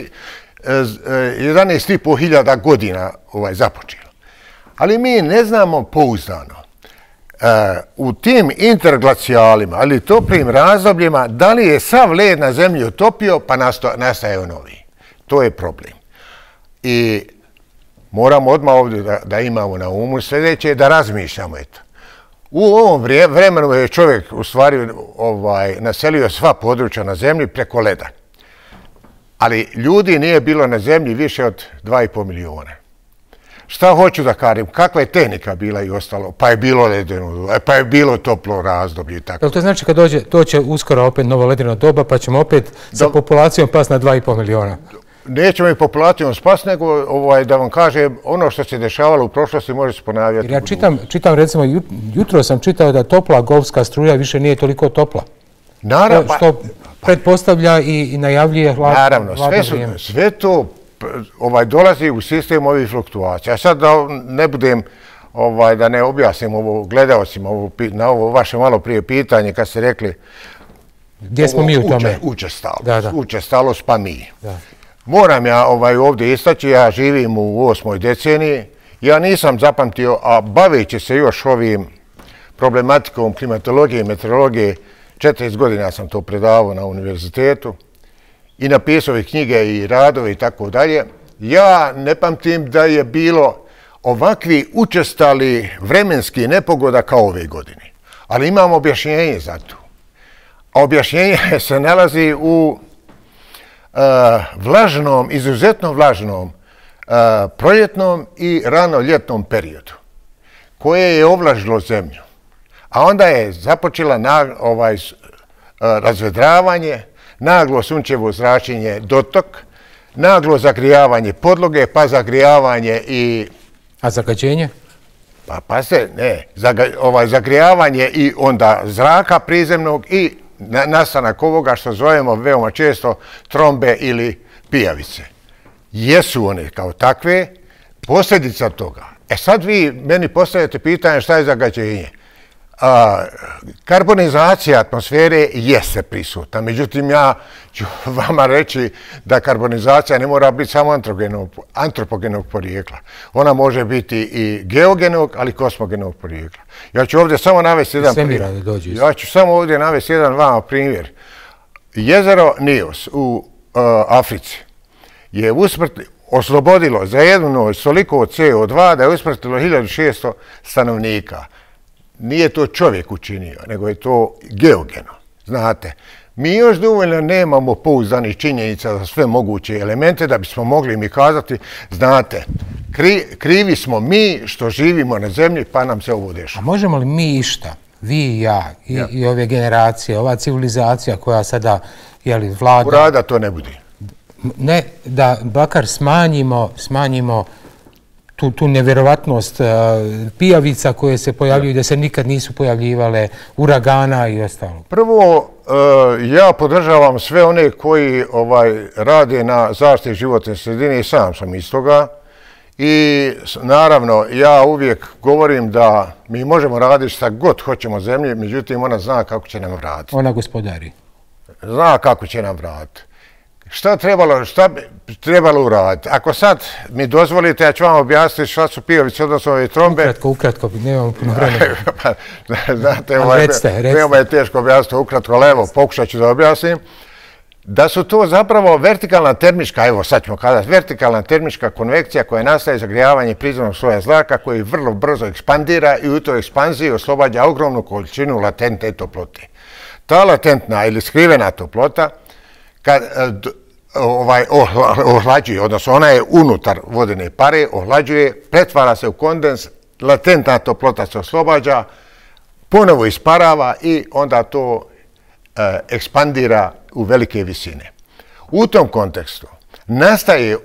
jedanaest i po hiljada godina ovaj, započelo. Ali mi ne znamo pouzdano uh, u tim interglacijalima, ali toplim razdobljima, da li je sav led na zemlji otopio pa nastaje novi. To je problem. I moramo odmah ovdje da, da imamo na umu sljedeće, da razmišljamo eto. U ovom vremenu je čovjek u stvari ovaj, naselio sva područja na zemlji preko leda. Ali ljudi nije bilo na zemlji više od dva i pol milijuna. Šta hoću da kažem, kakva je tehnika bila i ostalo, pa je bilo ledeno, pa je bilo toplo razdoblje i tako. To znači kad dođe, to će uskoro opet novo ledeno doba, pa ćemo opet sa populacijom pasti na dva i pol milijuna. Nećemo i populacijom spasti, nego ovaj, da vam kažem, ono što se dešavalo u prošlosti može se ponavljati. Jer ja čitam, čitam, recimo, jutro sam čitao da topla golfska struja više nije toliko topla. Naravno. Što pretpostavlja i, i najavljuje hladno Naravno, sve, su, sve to ovaj, dolazi u sistem ovih fluktuacija. A sad da ne budem, ovaj, da ne objasnim ovo gledalcima ovo, na ovo vaše malo prije pitanje kad ste rekli gdje smo mi u tome? Učestalost, da, da. učestalost pa mi. Da. Moram ja ovaj, ovdje istaći, ja živim u osmoj deceniji, ja nisam zapamtio, a baveći se još ovim problematikom klimatologije i meteorologije, četrdeset godina sam to predavao na univerzitetu i napisao i knjige i radove i tako dalje. Ja ne pamtim da je bilo ovakvi učestali vremenski nepogoda kao ove godine. Ali imam objašnjenje za to. A objašnjenje se nalazi u uh, vlažnom, izuzetno vlažnom uh, proljetnom i rano ljetnom periodu koje je ovlažilo zemlju. A onda je započela na, ovaj, uh, razvedravanje, naglo sunčevo zračenje dotok, naglo zagrijavanje podloge, pa zagrijavanje i... A zagađenje? Pa, pa se, ne, zaga, ovaj, zagrijavanje i onda zraka prizemnog i na, nastanak ovoga što zovemo veoma često trombe ili pijavice. Jesu one kao takve posljedica toga. E sad vi meni postavljate pitanje šta je zagađenje. A, karbonizacija atmosfere jeste prisutna, međutim ja ću vama reći da karbonizacija ne mora biti samo antropogenog porijekla. Ona može biti i geogenog, ali kosmogenog porijekla. Ja ću ovdje samo navesti jedan primjer. Ja ću samo ovdje navesti jedan vama primjer. Jezero Nios u uh, Africi je usmrt, oslobodilo za jednu noć toliko C O dva da je usmrtilo hiljadu šesto stanovnika. Nije to čovjek učinio, nego je to geogeno. Znate, mi još dovoljno nemamo pouzdanih činjenica za sve moguće elemente da bismo mogli mi kazati, znate, kri, krivi smo mi što živimo na zemlji pa nam se ovo dešava. A možemo li mi išta, vi i ja, i, ja. i ove generacije, ova civilizacija koja sada jeli, vlada... Urada to ne bude. Ne, da bakar smanjimo, smanjimo tu, tu nevjerovatnost uh, pijavica koje se pojavljuju ja. da se nikad nisu pojavljivale, uragana i ostalo. Prvo, uh, ja podržavam sve one koji ovaj, rade na zaštiti životne sredine i sam sam iz toga. I naravno, ja uvijek govorim da mi možemo raditi šta god hoćemo zemlji, međutim ona zna kako će nam vratiti. Ona gospodari. Zna kako će nam vratiti. Šta trebalo, šta bi trebalo uraditi? Ako sad mi dozvolite, ja ću vam objasniti šta su pijavice, odnosno ove trombe. Ukratko, ukratko, nemamo puno vremena. Znate, ovaj, veoma je teško objasniti ukratko, ali evo, pokušat ću da objasnim. Da su to zapravo vertikalna termička, evo sad ćemo kazati, vertikalna termička konvekcija koja nastaje zagrijavanje prizemnog sloja zraka koji vrlo brzo ekspandira i u toj ekspanziji oslobađa ogromnu količinu latentne toplote. Ta latentna ili skrivena toplota kad ovaj, ohlađuje, odnosno ona je unutar vodene pare, ohlađuje, pretvara se u kondens, latentna toplota se oslobađa, ponovo isparava i onda to e, ekspandira u velike visine. U tom kontekstu nastaje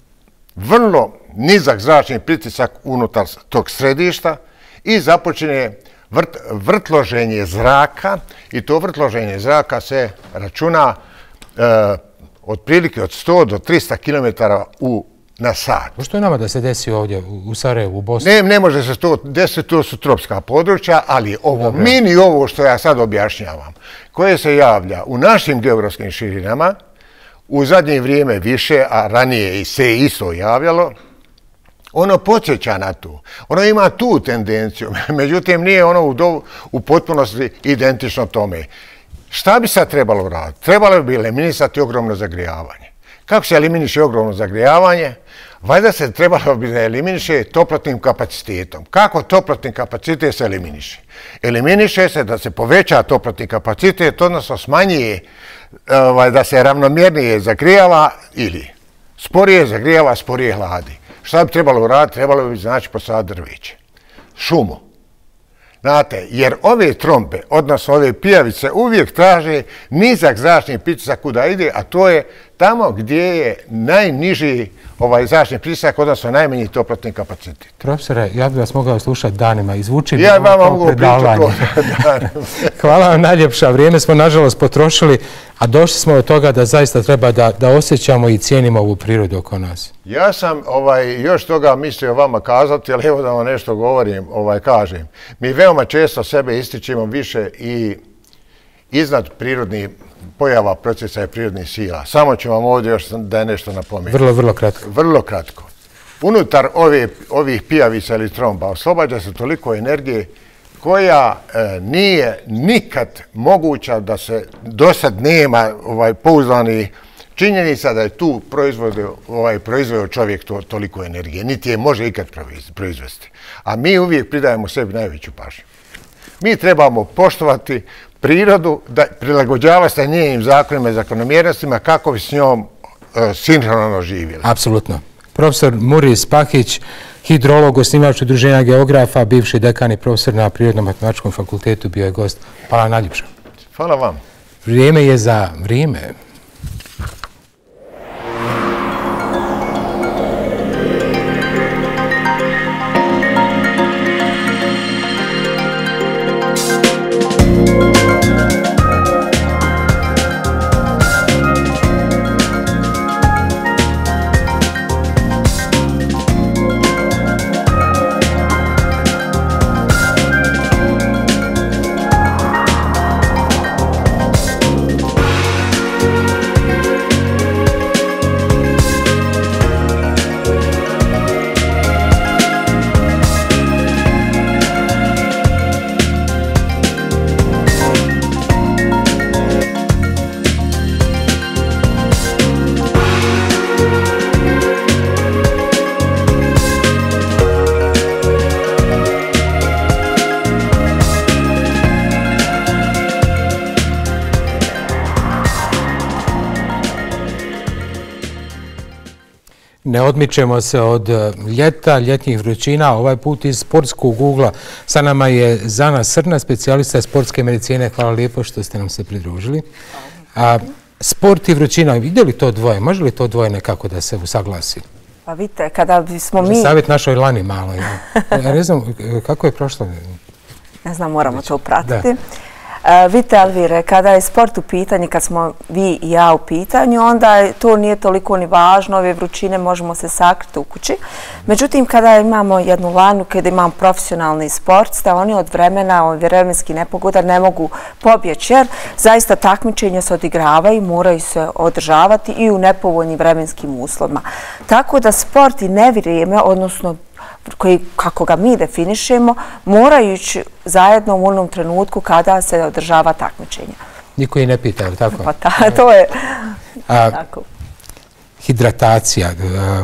vrlo nizak zračni pritisak unutar tog središta i započinje vrt, vrtloženje zraka i to vrtloženje zraka se računa e, otprilike od sto do trista kilometara u na sat. Što je nama da se desi ovdje u Sarajevu, u Bosni? Ne, ne može se to desiti, to su tropska područja, ali ovo Dobre. mini ovo što ja sad objašnjavam, koje se javlja u našim geografskim širinama, u zadnje vrijeme više, a ranije se isto javljalo, ono podsjeća na to. Ono ima tu tendenciju, međutim nije ono u, do, u potpunosti identično tome. Šta bi sad trebalo raditi? Trebalo bi eliminisati ogromno zagrijavanje. Kako se eliminiše ogromno zagrijavanje? Valjda se trebalo bi da eliminiše toplotnim kapacitetom. Kako toplotni kapacitet se eliminiše? Eliminiše se da se poveća toplotni kapacitet, odnosno smanjuje ovaj, da se ravnomjernije zagrijava ili sporije zagrijava, sporije hladi. Šta bi trebalo uraditi? Trebalo bi znači posaditi drveće, šumu. Znate, jer ove trombe, odnosno ove pijavice, uvijek traže nizak zračni pritisak kuda ide, a to je tamo gdje je najniži ovaj zračni pritisak, odnosno najmanji toplotni kapacitet. Profesore, ja bih vas mogao slušati danima, izvuči mi ja vam ovo mogu predavanje. Hvala vam najljepša, vrijeme smo nažalost potrošili, a došli smo do toga da zaista treba da, da osjećamo i cijenimo ovu prirodu oko nas. Ja sam ovaj, još toga mislio vama kazati, ali evo da vam nešto govorim, ovaj, kažem. Mi veoma često sebe ističemo više i iznad prirodnih pojava procesa i prirodnih sila. Samo ću vam ovdje još da je nešto napomenuti. Vrlo, vrlo kratko. Vrlo kratko. Unutar ove, ovih pijavica ili tromba oslobađa se toliko energije koja e, nije nikad moguća da se do sad nema ovaj, pouzdani činjenica da je tu proizvodio, ovaj, proizveo čovjek to, toliko energije. Niti je može ikad proizvesti. A mi uvijek pridajemo sebi najveću pažnju. Mi trebamo poštovati prirodu, da prilagođava se njenim zakonima i zakonomjernostima kako bi s njom e, sinhrono živjeli. Apsolutno. Profesor Muris Pahić, hidrolog, osnivač Udruženja geografa, bivši dekan i profesor na Prirodno-matematičkom fakultetu, bio je gost. Hvala najljepša. Hvala vam. Vrijeme je za vrijeme. Ne odmičemo se od ljeta, ljetnih vrućina, ovaj put iz sportskog ugla. Sa nama je Zana Srna, specijalista sportske medicine. Hvala lijepo što ste nam se pridružili. A, sport i vrućina, ide li to dvoje? Može li to dvoje nekako da se usaglasi? Pa vidite, kada bismo mi... Savjet našoj Lani malo. Ja. Ja ne znam, kako je prošlo? Ne znam, moramo to pratiti. Vidite, Elvire, kada je sport u pitanju, kad smo vi i ja u pitanju, onda to nije toliko ni važno, ove vrućine možemo se sakriti u kući. Međutim, kada imamo jednu Lanu, kada imamo profesionalni sport, da oni od vremena, od vremenskih nepogoda ne mogu pobjeći, jer zaista takmičenja se odigravaju, moraju se održavati i u nepovoljnim vremenskim uslovima. Tako da sport i nevrijeme, odnosno koji, kako ga mi definišemo, moraju ići zajedno u onom trenutku kada se održava takmičenje. Niko i ne pita, je li tako? Pa ta, to je A, tako. Hidratacija, a,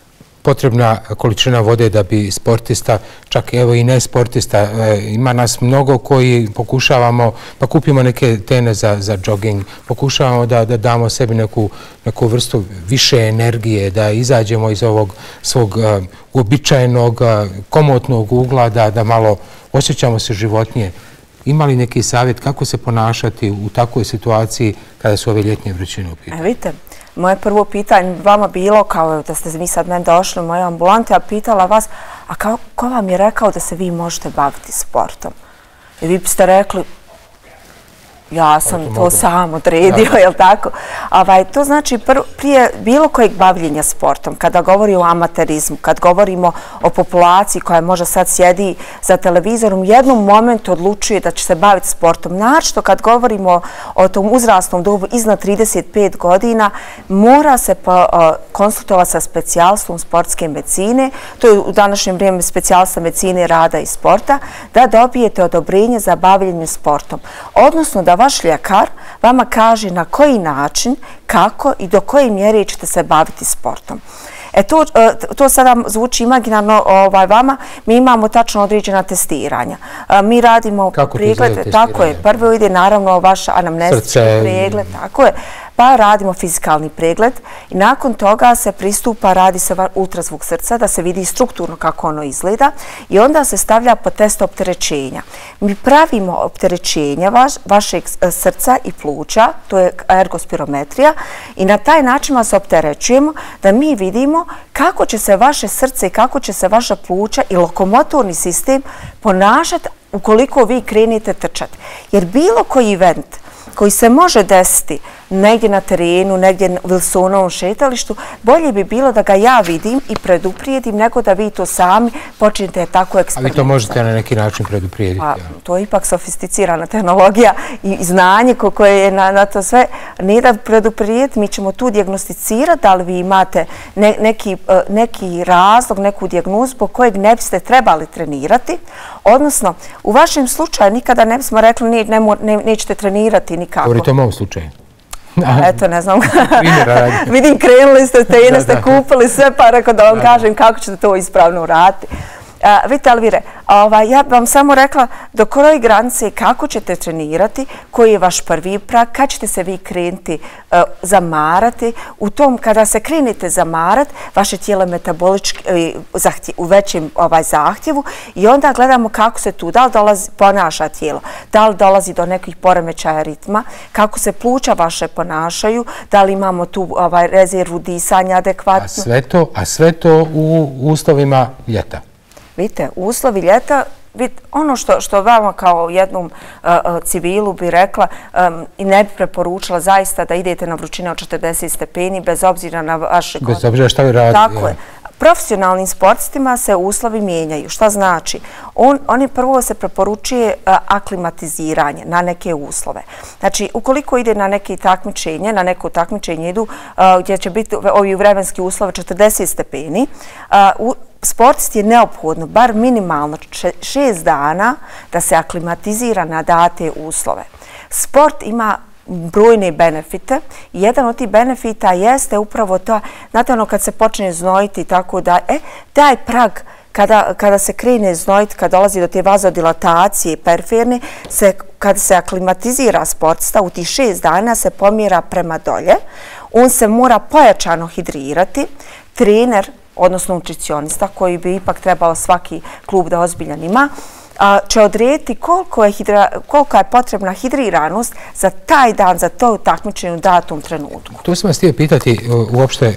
potrebna količina vode da bi sportista, čak evo i ne sportista, e, ima nas mnogo koji pokušavamo, pa kupimo neke tene za, za jogging, pokušavamo da, da damo sebi neku, neku vrstu više energije, da izađemo iz ovog svog a, uobičajenog, a, komotnog ugla, da, da malo osjećamo se životnije. Ima li neki savjet kako se ponašati u takvoj situaciji kada su ove ljetnje vrućine u pitanju? E, vidite, moje prvo pitanje vama bilo, kao da ste mi sad meni došli u moje ambulante, a pitala vas, a kao, ko vam je rekao da se vi možete baviti sportom? I vi biste rekli, ja sam to sam odredio, je li tako? Ovaj, to znači prv, prije bilo kojeg bavljenja sportom, kada govori o amaterizmu, kad govorimo o populaciji koja možda sad sjedi za televizorom, u jednom momentu odlučuje da će se baviti sportom. Našto kad govorimo o tom uzrasnom dobu iznad trideset pet godina, mora se pa, uh, konsultovati sa specijalstvom sportske medicine, to je u današnjem vrijeme specijalista medicine rada i sporta, da dobijete odobrenje za bavljenje sportom. Odnosno da vaš ljekar vama kaže na koji način, kako i do koje mjere ćete se baviti sportom. E to, to sada zvuči imaginarno ovaj, vama, mi imamo tačno određena testiranja. Mi radimo pregled, tako je, prvo ide naravno vaš anamnestički pregled, tako je. pa radimo fizikalni pregled i nakon toga se pristupa, radi se ultrazvuk srca da se vidi strukturno kako ono izgleda i onda se stavlja pod test opterećenja. Mi pravimo opterećenja vaš, vašeg srca i pluća, to je ergospirometrija i na taj način vas opterećujemo da mi vidimo kako će se vaše srce i kako će se vaša pluća i lokomotorni sistem ponašati ukoliko vi krenete trčati. Jer bilo koji event koji se može desiti negdje na terenu, negdje u Wilsonovom šetalištu, bolje bi bilo da ga ja vidim i preduprijedim nego da vi to sami počnete tako eksperimentirati. A vi to možete na neki način preduprijediti? Pa, to je ipak sofisticirana tehnologija i znanje koje je na, na to sve. Ne da preduprijediti, mi ćemo tu dijagnosticirati da li vi imate ne, neki, neki razlog, neku dijagnozu po kojeg ne biste trebali trenirati. Odnosno, u vašem slučaju nikada ne bismo rekli ne, ne, ne, nećete trenirati nikako. Govorite o mom slučaju. Eto, ne znam. Vidim, krenuli ste, tene ste kupili sve, pa rekao da vam kažem kako ćete to ispravno uraditi. Vidite, Elvire, ja bih vam samo rekla do koje granice kako ćete trenirati, koji je vaš prvi prag, kad ćete se vi krenuti zamarati. U tom, kada se krenete zamarati, vaše tijelo je metabolički u većem zahtjevu i onda gledamo kako se tu, da li dolazi, ponaša tijelo, da li dolazi do nekih poremećaja ritma, kako se pluća vaše ponašaju, da li imamo tu rezervu disanja adekvatno. A sve to, a sve to u uslovima ljeta? Vidite, uslovi ljeta, ono što, što vama kao jednom uh, civilu bi rekla um, i ne bi preporučila zaista da idete na vrućine od četrdeset stepeni bez obzira na vaše godine. Bez obzira šta vi radite. Tako je. Profesionalnim sportistima se uslovi mijenjaju. Šta znači? On, oni prvo se preporučuje uh, aklimatiziranje na neke uslove. Znači, ukoliko ide na neke takmičenje, na neko takmičenje idu uh, gdje će biti ovi vremenski uslovi četrdeset stepeni, uh, u, sportist je neophodno, bar minimalno šest dana da se aklimatizira na date uslove. Sport ima brojne benefite i jedan od tih benefita jeste upravo to, znate ono kad se počne znojiti tako da, e, taj prag kada, kada se krene znojiti, kada dolazi do te vazodilatacije periferne, se, kada se aklimatizira sportista u tih šest dana se pomjera prema dolje, on se mora pojačano hidrirati, trener odnosno nutricionista, koji bi ipak trebao svaki klub da ozbiljan ima, će odrediti koliko je, hidra, koliko je potrebna hidriranost za taj dan, za to takmičenje u datom trenutku. Tu sam vas htio pitati uopšte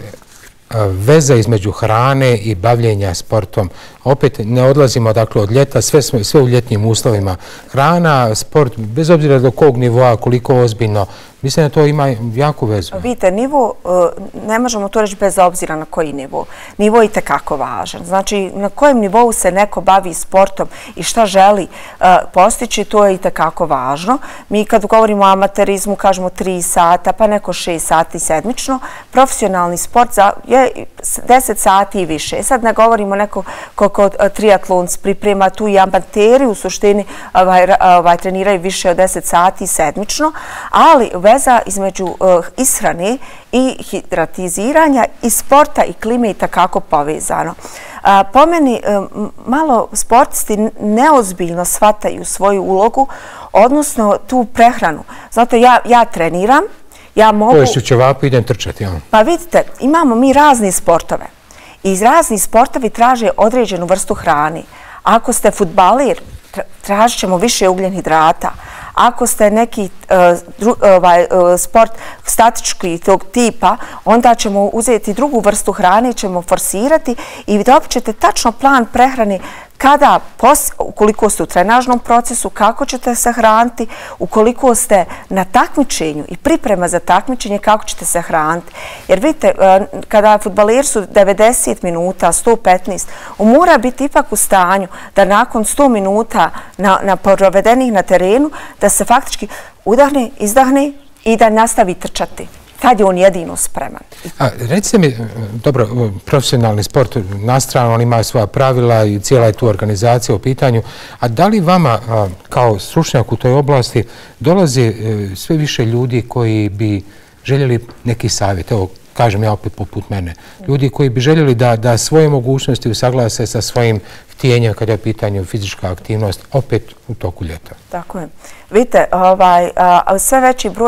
veza između hrane i bavljenja sportom. Opet ne odlazimo dakle, od ljeta, sve, sve u ljetnim uslovima. Hrana, sport, bez obzira do kog nivoa, koliko ozbiljno, mislim da to ima jako vezu. Vidite, nivo, ne možemo to reći bez obzira na koji nivo. Nivo je itekako važan. Znači, na kojem nivou se neko bavi sportom i šta želi postići, to je itekako važno. Mi kad govorimo o amaterizmu, kažemo tri sata, pa neko šest sati sedmično. Profesionalni sport je deset sati i više. Sad ne govorimo neko koliko triatlon priprema, tu i amateri u suštini ovaj, ovaj, treniraju više od deset sati sedmično, ali veza između uh, ishrane i hidratiziranja i sporta i klime je takako povezano. Uh, po meni uh, malo sportisti neozbiljno shvataju svoju ulogu, odnosno tu prehranu. Zato ja, ja treniram, ja mogu... Poješću ćevapu, idem trčati. Ja. Pa vidite, imamo mi razne sportove i razni sportovi traže određenu vrstu hrane. Ako ste fudbaler, tražit ćemo više ugljen hidrata. Ako ste neki uh, dru, ovaj, uh, sport statički tog tipa, onda ćemo uzeti drugu vrstu hrane, ćemo forsirati i dobit ćete tačno plan prehrane kada, pos, ukoliko ste u trenažnom procesu, kako ćete se hraniti, ukoliko ste na takmičenju i priprema za takmičenje, kako ćete se hraniti. Jer vidite, kada fudbaleri su devedeset minuta, sto petnaest, on mora biti ipak u stanju da nakon sto minuta na, na provedenih na terenu, da se faktički udahne, izdahne i da nastavi trčati. Tad je on jedino spreman. A, recite mi, dobro, profesionalni sport na stranu, on ima svoja pravila i cijela je tu organizacija u pitanju, a da li vama a, kao stručnjak u toj oblasti dolazi e, sve više ljudi koji bi željeli neki savjet, evo kažem ja opet poput mene, ljudi koji bi željeli da, da svoje mogućnosti usaglase sa svojim htjenjem kada je u pitanju fizička aktivnost opet u toku ljeta? Tako je. Vidite, ovaj, a, sve veći broj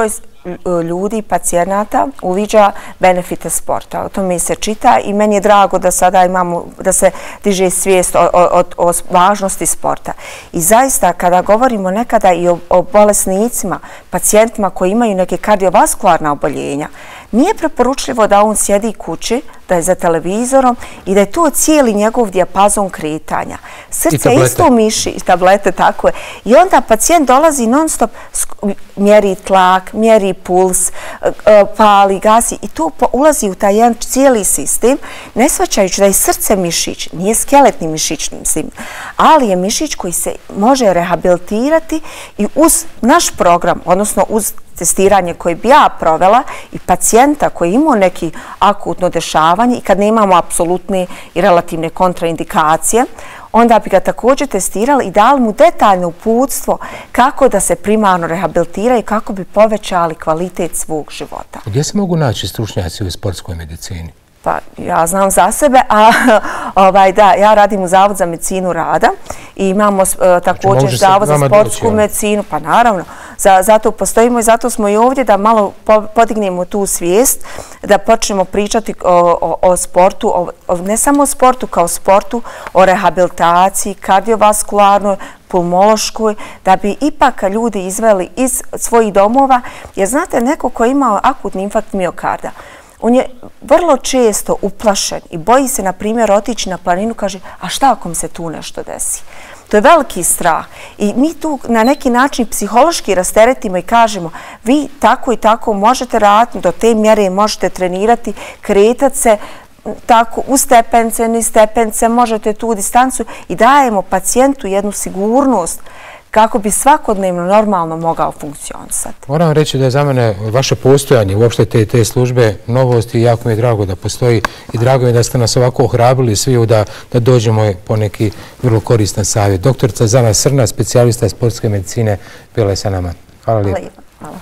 ljudi, pacijenata, uviđa benefite sporta. O tome se čita i meni je drago da sada imamo, da se diže svijest o, o, o važnosti sporta. I zaista, kada govorimo nekada i o, o bolesnicima, pacijentima koji imaju neke kardiovaskularna oboljenja, nije preporučljivo da on sjedi kući, da je za televizorom i da je to cijeli njegov dijapazon kretanja. Srce isto miši, i tablete, tako je. I onda pacijent dolazi non stop, mjeri tlak, mjeri puls, pali, gasi i to ulazi u taj jedan cijeli sistem, ne shvaćajući da je srce mišić, nije skeletni mišić, ali je mišić koji se može rehabilitirati i uz naš program, odnosno uz testiranje koje bi ja provela i pacijenta koji imao neki akutno dešavanje i kad nemamo apsolutne i relativne kontraindikacije, onda bi ga također testirali i dali mu detaljno uputstvo kako da se primarno rehabilitira i kako bi povećali kvalitet svog života. Gdje se mogu naći stručnjaci u sportskoj medicini? Pa ja znam za sebe, a ovaj, da, ja radim u Zavod za medicinu rada i imamo uh, također znači, Zavod za sportsku doći, medicinu, pa naravno, za, zato postojimo i zato smo i ovdje da malo po, podignemo tu svijest, da počnemo pričati o, o, o sportu, o, o, ne samo o sportu kao sportu, o rehabilitaciji, kardiovaskularnoj, pulmološkoj, da bi ipak ljudi izveli iz svojih domova, jer znate, neko ko ima akutni infarkt miokarda, on je vrlo često uplašen i boji se, na primjer, otići na planinu, kaže, a šta ako mi se tu nešto desi? To je veliki strah i mi tu na neki način psihološki rasteretimo i kažemo, vi tako i tako možete raditi, do te mjere možete trenirati, kretati se, tako u stepence, ni stepence, možete tu distancu i dajemo pacijentu jednu sigurnost kako bi svakodnevno normalno mogao funkcionisati. Moram reći da je za mene vaše postojanje, uopšte te, te službe, novosti, jako mi je drago da postoji i drago mi je da ste nas ovako ohrabrili svi da, da dođemo po neki vrlo koristan savjet. Doktorica Zana Srna, specijalista sportske medicine, bila je sa nama. Hvala lijepo. Hvala.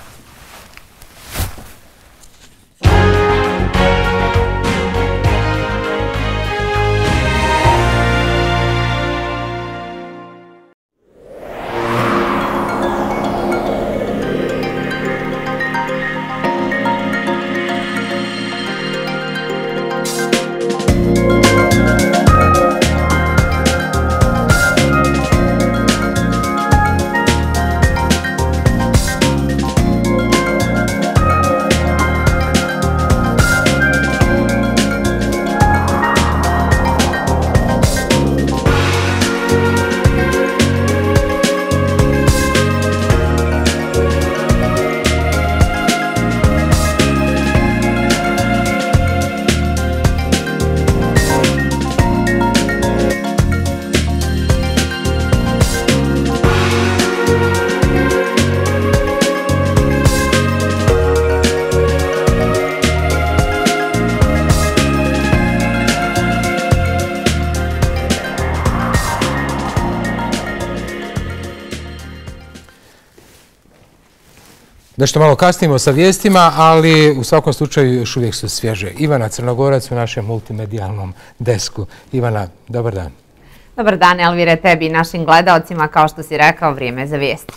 Nešto malo kasnimo sa vijestima, ali u svakom slučaju još uvijek su svježe. Ivana Crnogorac u našem multimedijalnom desku. Ivana, dobar dan. Dobar dan, Elvire, tebi i našim gledaocima. Kao što si rekao, vrijeme za vijesti.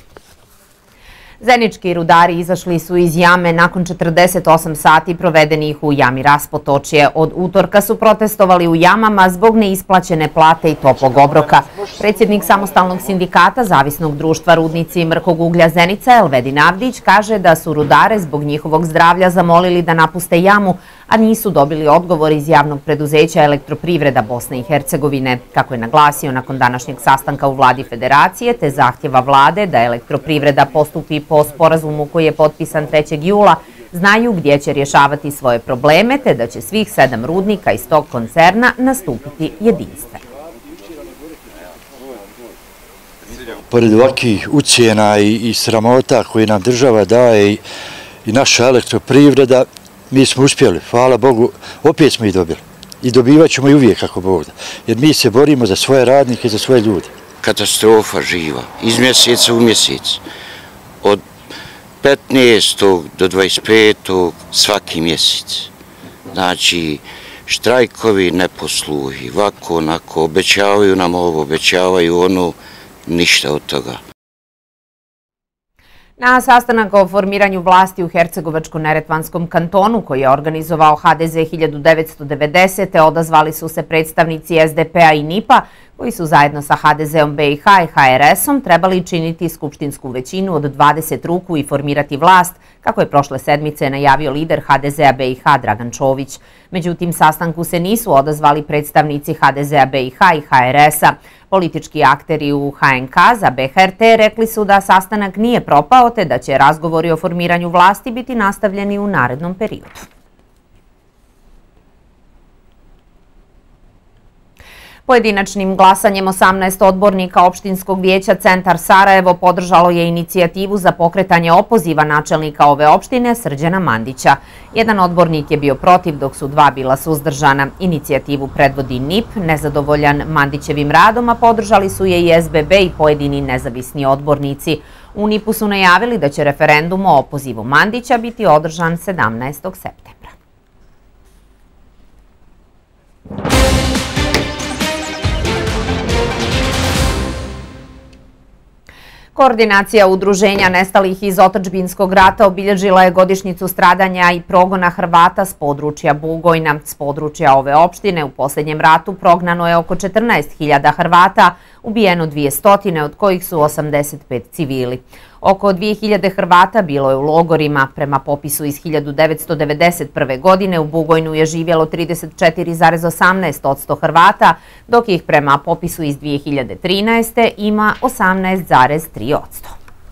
Zenički rudari izašli su iz jame nakon četrdeset osam sati provedenih u jami Raspotočje. Od utorka su protestovali u jamama zbog neisplaćene plate i toplog obroka. Predsjednik samostalnog sindikata Zavisnog društva Rudnici i mrkog uglja Zenica Elvedin Avdić kaže da su rudare zbog njihovog zdravlja zamolili da napuste jamu, a nisu dobili odgovor iz javnog preduzeća Elektroprivreda Bosne i Hercegovine. Kako je naglasio nakon današnjeg sastanka u vladi federacije te zahtjeva vlade da Elektroprivreda postupi po sporazumu koji je potpisan trećeg jula, znaju gdje će rješavati svoje probleme te da će svih sedam rudnika iz tog koncerna nastupiti jedinstveno. Pored ovakvih ucjena i, i sramota koje nam država daje i, i naša elektroprivreda, mi smo uspjeli, hvala Bogu, opet smo ih dobili. I dobivat ćemo i uvijek kako Bog da. Jer mi se borimo za svoje radnike i za svoje ljude. Katastrofa živa, iz mjeseca u mjesec. Od petnaestog do dvadeset petog svaki mjesec. Znači, štrajkovi neposluhi, ovako, onako, obećavaju nam ovo, obećavaju ono, ništa od toga. Na sastanak o formiranju vlasti u Hercegovačko-Neretvanskom kantonu, koji je organizovao ha de ze hiljadu devetsto devedesete. odazvali su se predstavnici es de pe a i en i pe a, koji su zajedno sa ha de zeom be i ha i ha er esom trebali činiti skupštinsku većinu od dvadeset ruku i formirati vlast, kako je prošle sedmice najavio lider ha de zea be i ha Dragan Čović. Međutim, sastanku se nisu odazvali predstavnici ha de zea be i ha i ha er esa. Politički akteri u ha en ka za be ha er te rekli su da sastanak nije propao te da će razgovori o formiranju vlasti biti nastavljeni u narednom periodu. Pojedinačnim glasanjem osamnaest odbornika opštinskog vijeća Centar Sarajevo podržalo je inicijativu za pokretanje opoziva načelnika ove opštine Srđana Mandića. Jedan odbornik je bio protiv, dok su dva bila suzdržana. Inicijativu predvodi en i pe, nezadovoljan Mandićevim radom, a podržali su je i es be be i pojedini nezavisni odbornici. U en i pe u su najavili da će referendum o opozivu Mandića biti održan sedamnaestog septembra. Koordinacija udruženja nestalih iz otadžbinskog rata obilježila je godišnjicu stradanja i progona Hrvata s područja Bugojna. S područja ove opštine u posljednjem ratu prognano je oko četrnaest hiljada Hrvata, ubijeno dvjesto, od kojih su osamdeset pet civili. Oko dvije hiljade Hrvata bilo je u logorima. Prema popisu iz hiljadu devetsto devedeset prve. godine u Bugojnu je živjelo trideset četiri zarez osamnaest posto Hrvata, dok ih prema popisu iz dvije hiljade trinaeste. ima osamnaest zarez tri posto.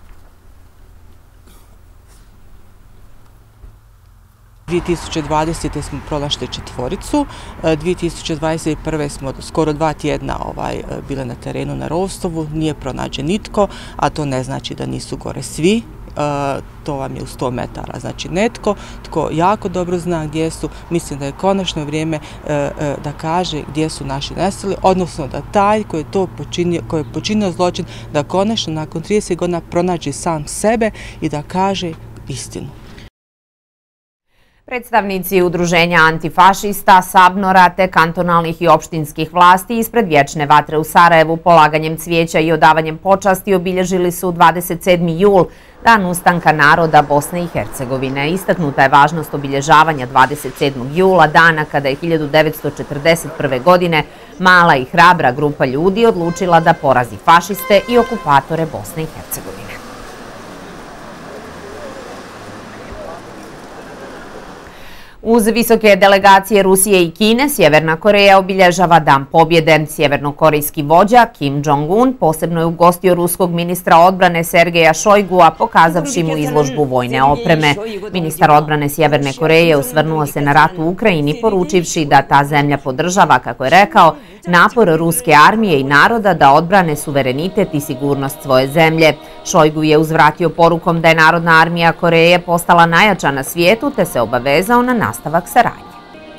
dvije tisuće dvadesete. smo pronašli četvoricu, dvije tisuće dvadeset prve. smo skoro dva tjedna ovaj, bile na terenu na Rostovu, nije pronađen nitko, a to ne znači da nisu gore svi. Uh, to vam je u sto metara, znači netko tko jako dobro zna gdje su. Mislim da je konačno vrijeme uh, uh, da kaže gdje su naši nestali, odnosno da taj koji je to počinio, koji je počinio zločin, da konačno nakon trideset godina pronađe sam sebe i da kaže istinu. Predstavnici udruženja antifašista, Sabnora te kantonalnih i opštinskih vlasti ispred Vječne vatre u Sarajevu polaganjem cvijeća i odavanjem počasti obilježili su dvadeset sedmi jul, dan ustanka naroda Bosne i Hercegovine. Istaknuta je važnost obilježavanja dvadeset sedmog jula, dana kada je hiljadu devetsto četrdeset prve. godine mala i hrabra grupa ljudi odlučila da porazi fašiste i okupatore Bosne i Hercegovine. Uz visoke delegacije Rusije i Kine, Sjeverna Koreja obilježava Dan pobjede. Sjevernokorejski vođa Kim Jong-un posebno je ugostio ruskog ministra odbrane Sergeja Šojgua, pokazavši mu izložbu vojne opreme. Ministar odbrane Sjeverne Koreje osvrnuo se na rat u Ukrajini, poručivši da ta zemlja podržava, kako je rekao, napor ruske armije i naroda da odbrane suverenitet i sigurnost svoje zemlje. Šojgu je uzvratio porukom da je Narodna armija Koreje postala najjača na svijetu, te se obavezao na nastavak saradnje.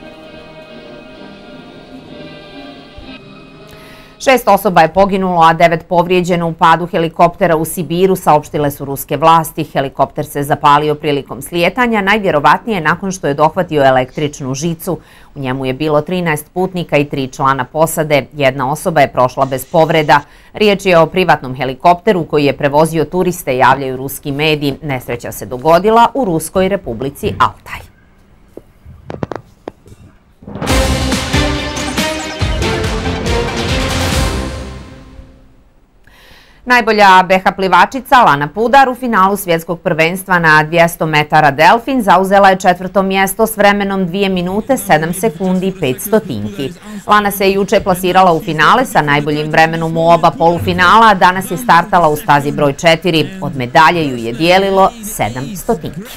Šest osoba je poginulo, a devet povrijeđeno u padu helikoptera u Sibiru, saopštile su ruske vlasti. Helikopter se zapalio prilikom slijetanja, najvjerovatnije nakon što je dohvatio električnu žicu. U njemu je bilo trinaest putnika i tri člana posade. Jedna osoba je prošla bez povreda. Riječ je o privatnom helikopteru koji je prevozio turiste, javljaju ruski mediji. Nesreća se dogodila u Ruskoj Republici Altaj. Najbolja be ha plivačica Lana Pudar u finalu svjetskog prvenstva na dvjesto metara delfin zauzela je četvrto mjesto s vremenom dvije minute sedam sekundi i pet stotinki. Lana se juče plasirala u finale sa najboljim vremenom u oba polufinala, a danas je startala u stazi broj četiri. Od medalje ju je dijelilo sedam stotinki.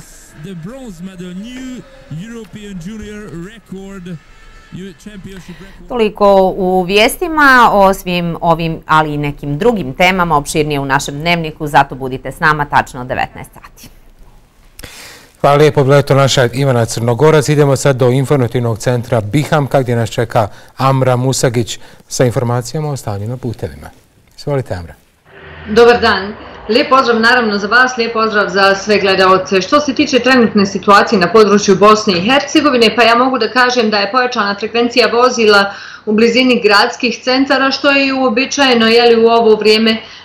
Toliko u vijestima o svim ovim, ali i nekim drugim temama, opširnije u našem dnevniku, zato budite s nama tačno devetnaest sati. Hvala lijepo, bila je to naša Ivana Crnogorac. Idemo sad do informativnog centra Bihamka gdje nas čeka Amra Musagić sa informacijama o stanju na putevima. Izvolite, Amra. Dobar dan. Lijep pozdrav naravno za vas, lijep pozdrav za sve gledaoce. Što se tiče trenutne situacije na području Bosne i Hercegovine, pa ja mogu da kažem da je pojačana frekvencija vozila u blizini gradskih centara, što je i uobičajeno jeli, u ovo vrijeme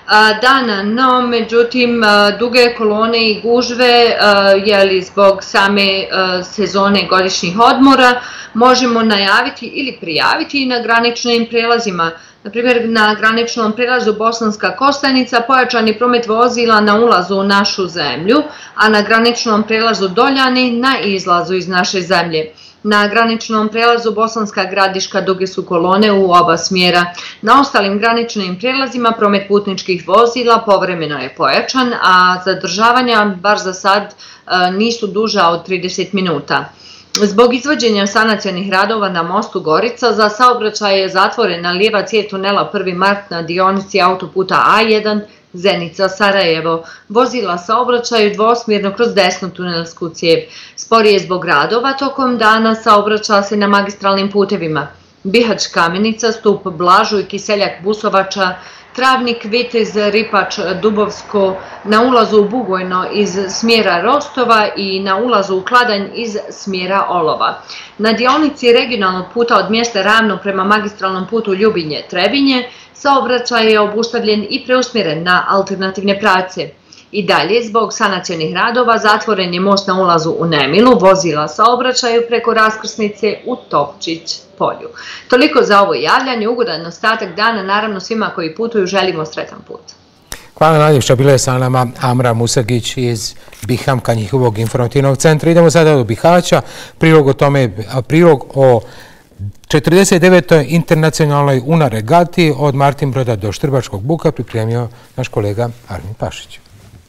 dana, no međutim duge kolone i gužve jeli zbog same sezone godišnjih odmora možemo najaviti ili prijaviti i na graničnim prelazima. Na primjer, na graničnom prelazu Bosanska Kostajnica pojačan je promet vozila na ulazu u našu zemlju, a na graničnom prelazu Doljani na izlazu iz naše zemlje. Na graničnom prelazu Bosanska Gradiška duge su kolone u oba smjera. Na ostalim graničnim prelazima promet putničkih vozila povremeno je pojačan, a zadržavanja, bar za sad, nisu duža od trideset minuta. Zbog izvođenja sanacionih radova na mostu Gorica, za saobraćaj je zatvorena lijeva cijev tunela prvi mart na dionici autoputa A jedan Zenica-Sarajevo. Vozila saobraćaju dvosmjerno kroz desnu tunelsku cijev. Sporije zbog radova tokom dana saobraća se na magistralnim putevima. Bihać Kamenica, Stup Blažu i Kiseljak Busovača, Travnik, Vitez, Ripač, Dubovsko, na ulazu u Bugojno iz smjera Rostova i na ulazu u Kladanj iz smjera Olova. Na dionici regionalnog puta od mjesta Ravno prema magistralnom putu Ljubinje-Trebinje saobraćaj je obustavljen i preusmjeren na alternativne pravce. I dalje, zbog sanacionih radova, zatvoren je most na ulazu u Nemilu, vozila saobraćaju preko raskrsnice u Topčić polju. Toliko za ovo javljanje, ugodan ostatak dana, naravno svima koji putuju želimo sretan put. Hvala najljepša, bila je sa nama Amra Musagić iz Bihamka, njihovog informativnog centra. Idemo sada do Bihaća, prilog o tome, prilog o četrdeset devetoj internacionalnoj UNA regati od Martin Broda do Štrbačkog buka pripremio naš kolega Armin Pašić.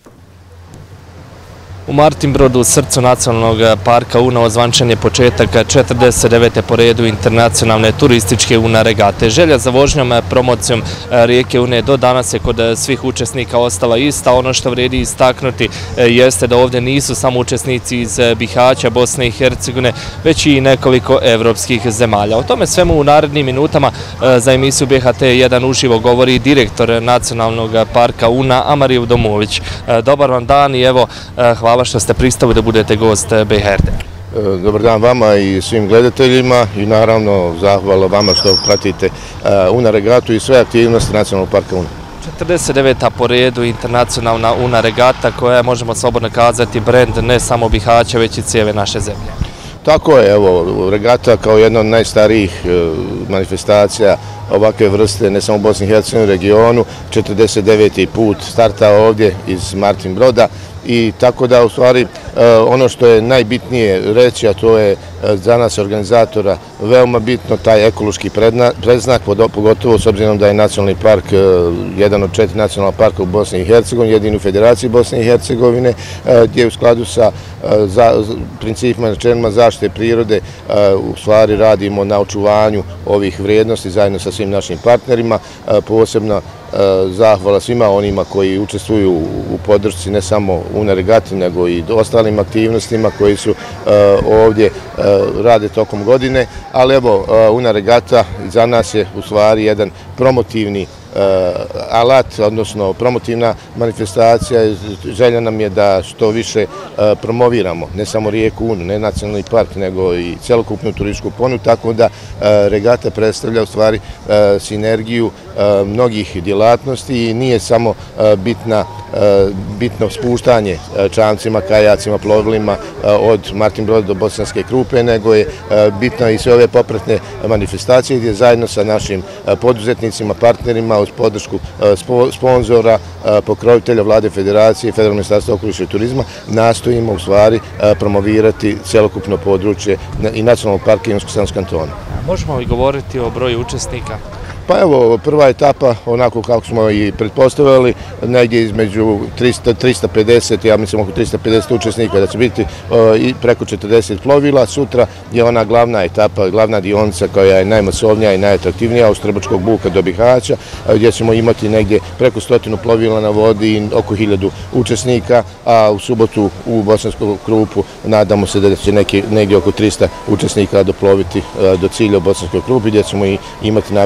U Martin Brodu, u srcu nacionalnog parka UNA, ozvančen je početak četrdeset devete po redu internacionalne turističke UNA regate. Želja za vožnjom promocijom rijeke UNE do danas je kod svih učesnika ostala ista. Ono što vredi istaknuti jeste da ovdje nisu samo učesnici iz Bihaća, Bosne i Hercegovine, već i nekoliko evropskih zemalja. O tome svemu u narednim minutama za emisiju B H T jedan uživo govori direktor nacionalnog parka UNA, Amariju Domović. Dobar vam dan i evo, hvala što ste pristali da budete gost B H R T. Dobar dan vama i svim gledateljima i naravno zahvala vama što pratite UNA regatu i sve aktivnosti Nacionalnog parka UNA. četrdeset deveta po redu internacionalna UNA regata koja je, možemo slobodno kazati, brend ne samo Bihaća, već i cijele naše zemlje. Tako je, evo, regata kao jedna od najstarijih manifestacija ovakve vrste, ne samo u Bosni i Hercegovini, regionu, četrdeset deveti put starta ovdje iz Martin Broda. I tako da, u stvari, ono što je najbitnije reći, a to je za nas organizatora veoma bitno, taj ekološki predznak, pogotovo s obzirom da je nacionalni park jedan od četiri nacionalna parka u Bosni i Hercegovini, jedini u Federaciji Bosne i Hercegovine, gdje u skladu sa principima i načelima zaštite prirode u stvari radimo na očuvanju ovih vrijednosti zajedno sa svim našim partnerima, posebno zahvala svima onima koji učestvuju u podršci ne samo UNA regati, nego i ostalim aktivnostima koji su ovdje rade tokom godine, ali evo, UNA regata za nas je u stvari jedan promotivni alat, odnosno promotivna manifestacija. Želja nam je da što više promoviramo ne samo rijeku UNU, ne nacionalni park, nego i celokupnu turističku ponudu, tako da regata predstavlja u stvari sinergiju mnogih djelatnosti i nije samo bitna bitno spuštanje čamcima, kajacima, plovilima od Martin Broda do Bosanske Krupe, nego je bitna i sve ove popratne manifestacije gdje zajedno sa našim poduzetnicima, partnerima, uz podršku sponzora, pokrovitelja Vlade Federacije i Federalnog ministarstva okoliša i turizma, nastojimo u stvari promovirati celokupno područje i nacionalnog parka Imotsко-Sremskog kantona. Možemo li govoriti o broju učesnika? Pa evo, prva etapa, onako kako smo i pretpostavili, negdje između trista, trista pedeset, ja mislim oko trista pedeset učesnika, da će biti i preko četrdeset plovila. Sutra je ona glavna etapa, glavna dionica koja je najmasovnija i najatraktivnija, od Štrbačkog buka do Bihaća, gdje ćemo imati negdje preko stotinu plovila na vodi i oko hiljadu učesnika, a u subotu u Bosansku Krupu nadamo se da će neki, negdje oko trista učesnika doploviti do cilja u Bosanskoj Krupi, gdje ćemo i imati najveće i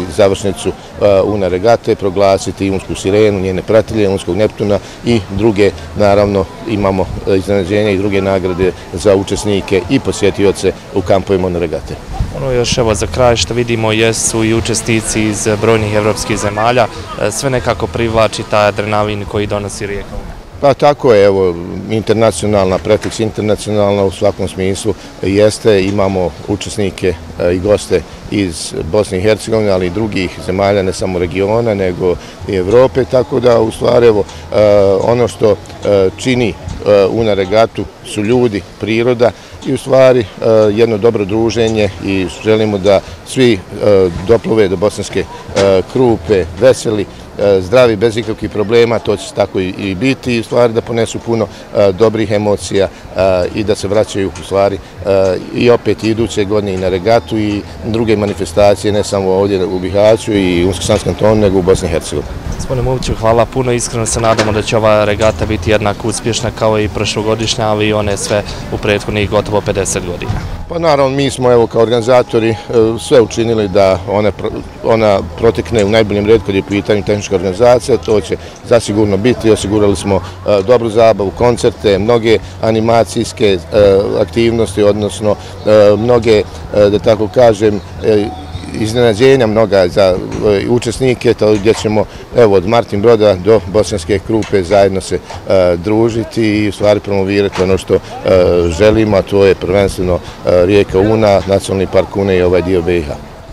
završnicu Una regate, proglasiti Unsku sirenu, njene pratilje, Unskog Neptuna i druge, naravno, imamo iznenađenja i druge nagrade za učesnike i posjetioce u kampovima Una regate. Ono još evo za kraj što vidimo jesu i učesnici iz brojnih evropskih zemalja, sve nekako privlači taj adrenalin koji donosi rijeka Una. Pa tako je, evo, internacionalna, prefiks internacionalna u svakom smislu jeste, imamo učesnike i goste iz Bosne i Hercegovine, ali i drugih zemalja, ne samo regiona, nego i Evrope, tako da u stvari, evo, ono što čini Una regatu su ljudi, priroda i u stvari jedno dobro druženje i želimo da svi doplove do Bosanske Krupe veseli, zdravi, bez ikakvih problema, to će tako i biti i u stvari da ponesu puno dobrih emocija i da se vraćaju u stvari i opet iduće godine i na regatu i druge manifestacije, ne samo ovdje u Bihaću i Unsko-Sanskom kantonu, nego u Bosni i Hercegovini. Gospodine Moviću, hvala puno, iskreno se nadamo da će ova regata biti jednako uspješna kao i prošlogodišnja, ali i one sve u prethodnih gotovo pedeset godina. Pa naravno, mi smo evo kao organizatori sve učinili da ona protekne u najboljem redu kad je u pitanju tehnička organizacija, to će zasigurno biti, osigurali smo dobru zabavu, koncerte, mnoge animacijske aktivnosti, odnosno mnoge, da tako kažem, iznenađenja mnoga za učesnike, gdje ćemo od Martin Broda do Bosanske Krupe zajedno se družiti i u stvari promovirati ono što želimo, a to je prvenstveno rijeka Una, nacionalni park Una i ovaj dio B i H.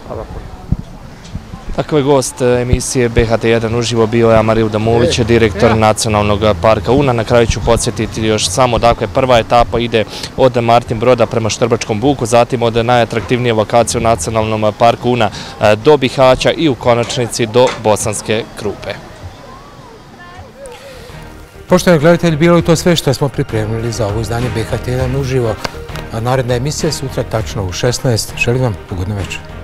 Takav je gost emisije B H T jedan uživo bio je Amaril Damović, direktor Nacionalnog parka Una. Na kraju ću podsjetiti još samo, dakle, prva etapa ide od Martin Broda prema Štrbačkom buku, zatim od najatraktivnije lokacije u Nacionalnom parku Una do Bihaća i u konačnici do Bosanske Krupe. Poštovani gledatelji, bilo je to sve što smo pripremili za ovo izdanje B H T jedan uživo, a naredna emisija sutra tačno u šesnaest. Želim vam ugodno večer.